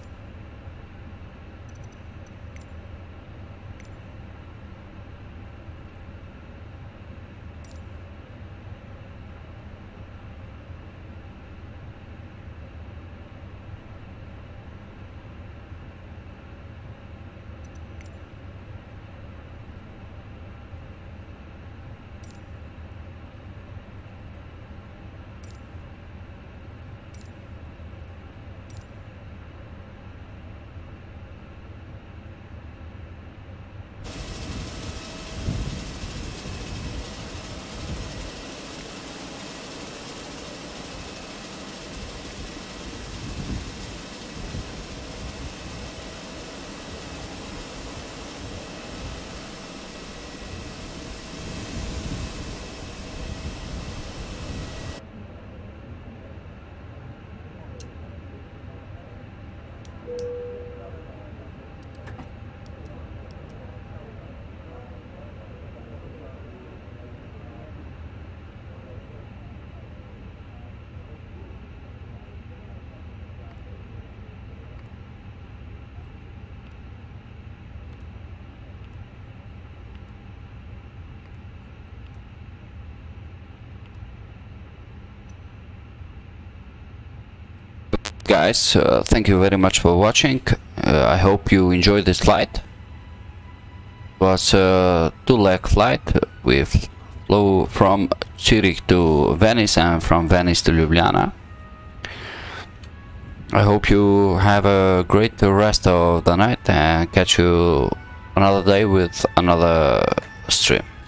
Guys, thank you very much for watching. I hope you enjoyed this flight. It was a 2-leg flight. We flew from Zurich to Venice and from Venice to Ljubljana. I hope you have a great rest of the night and catch you another day with another stream.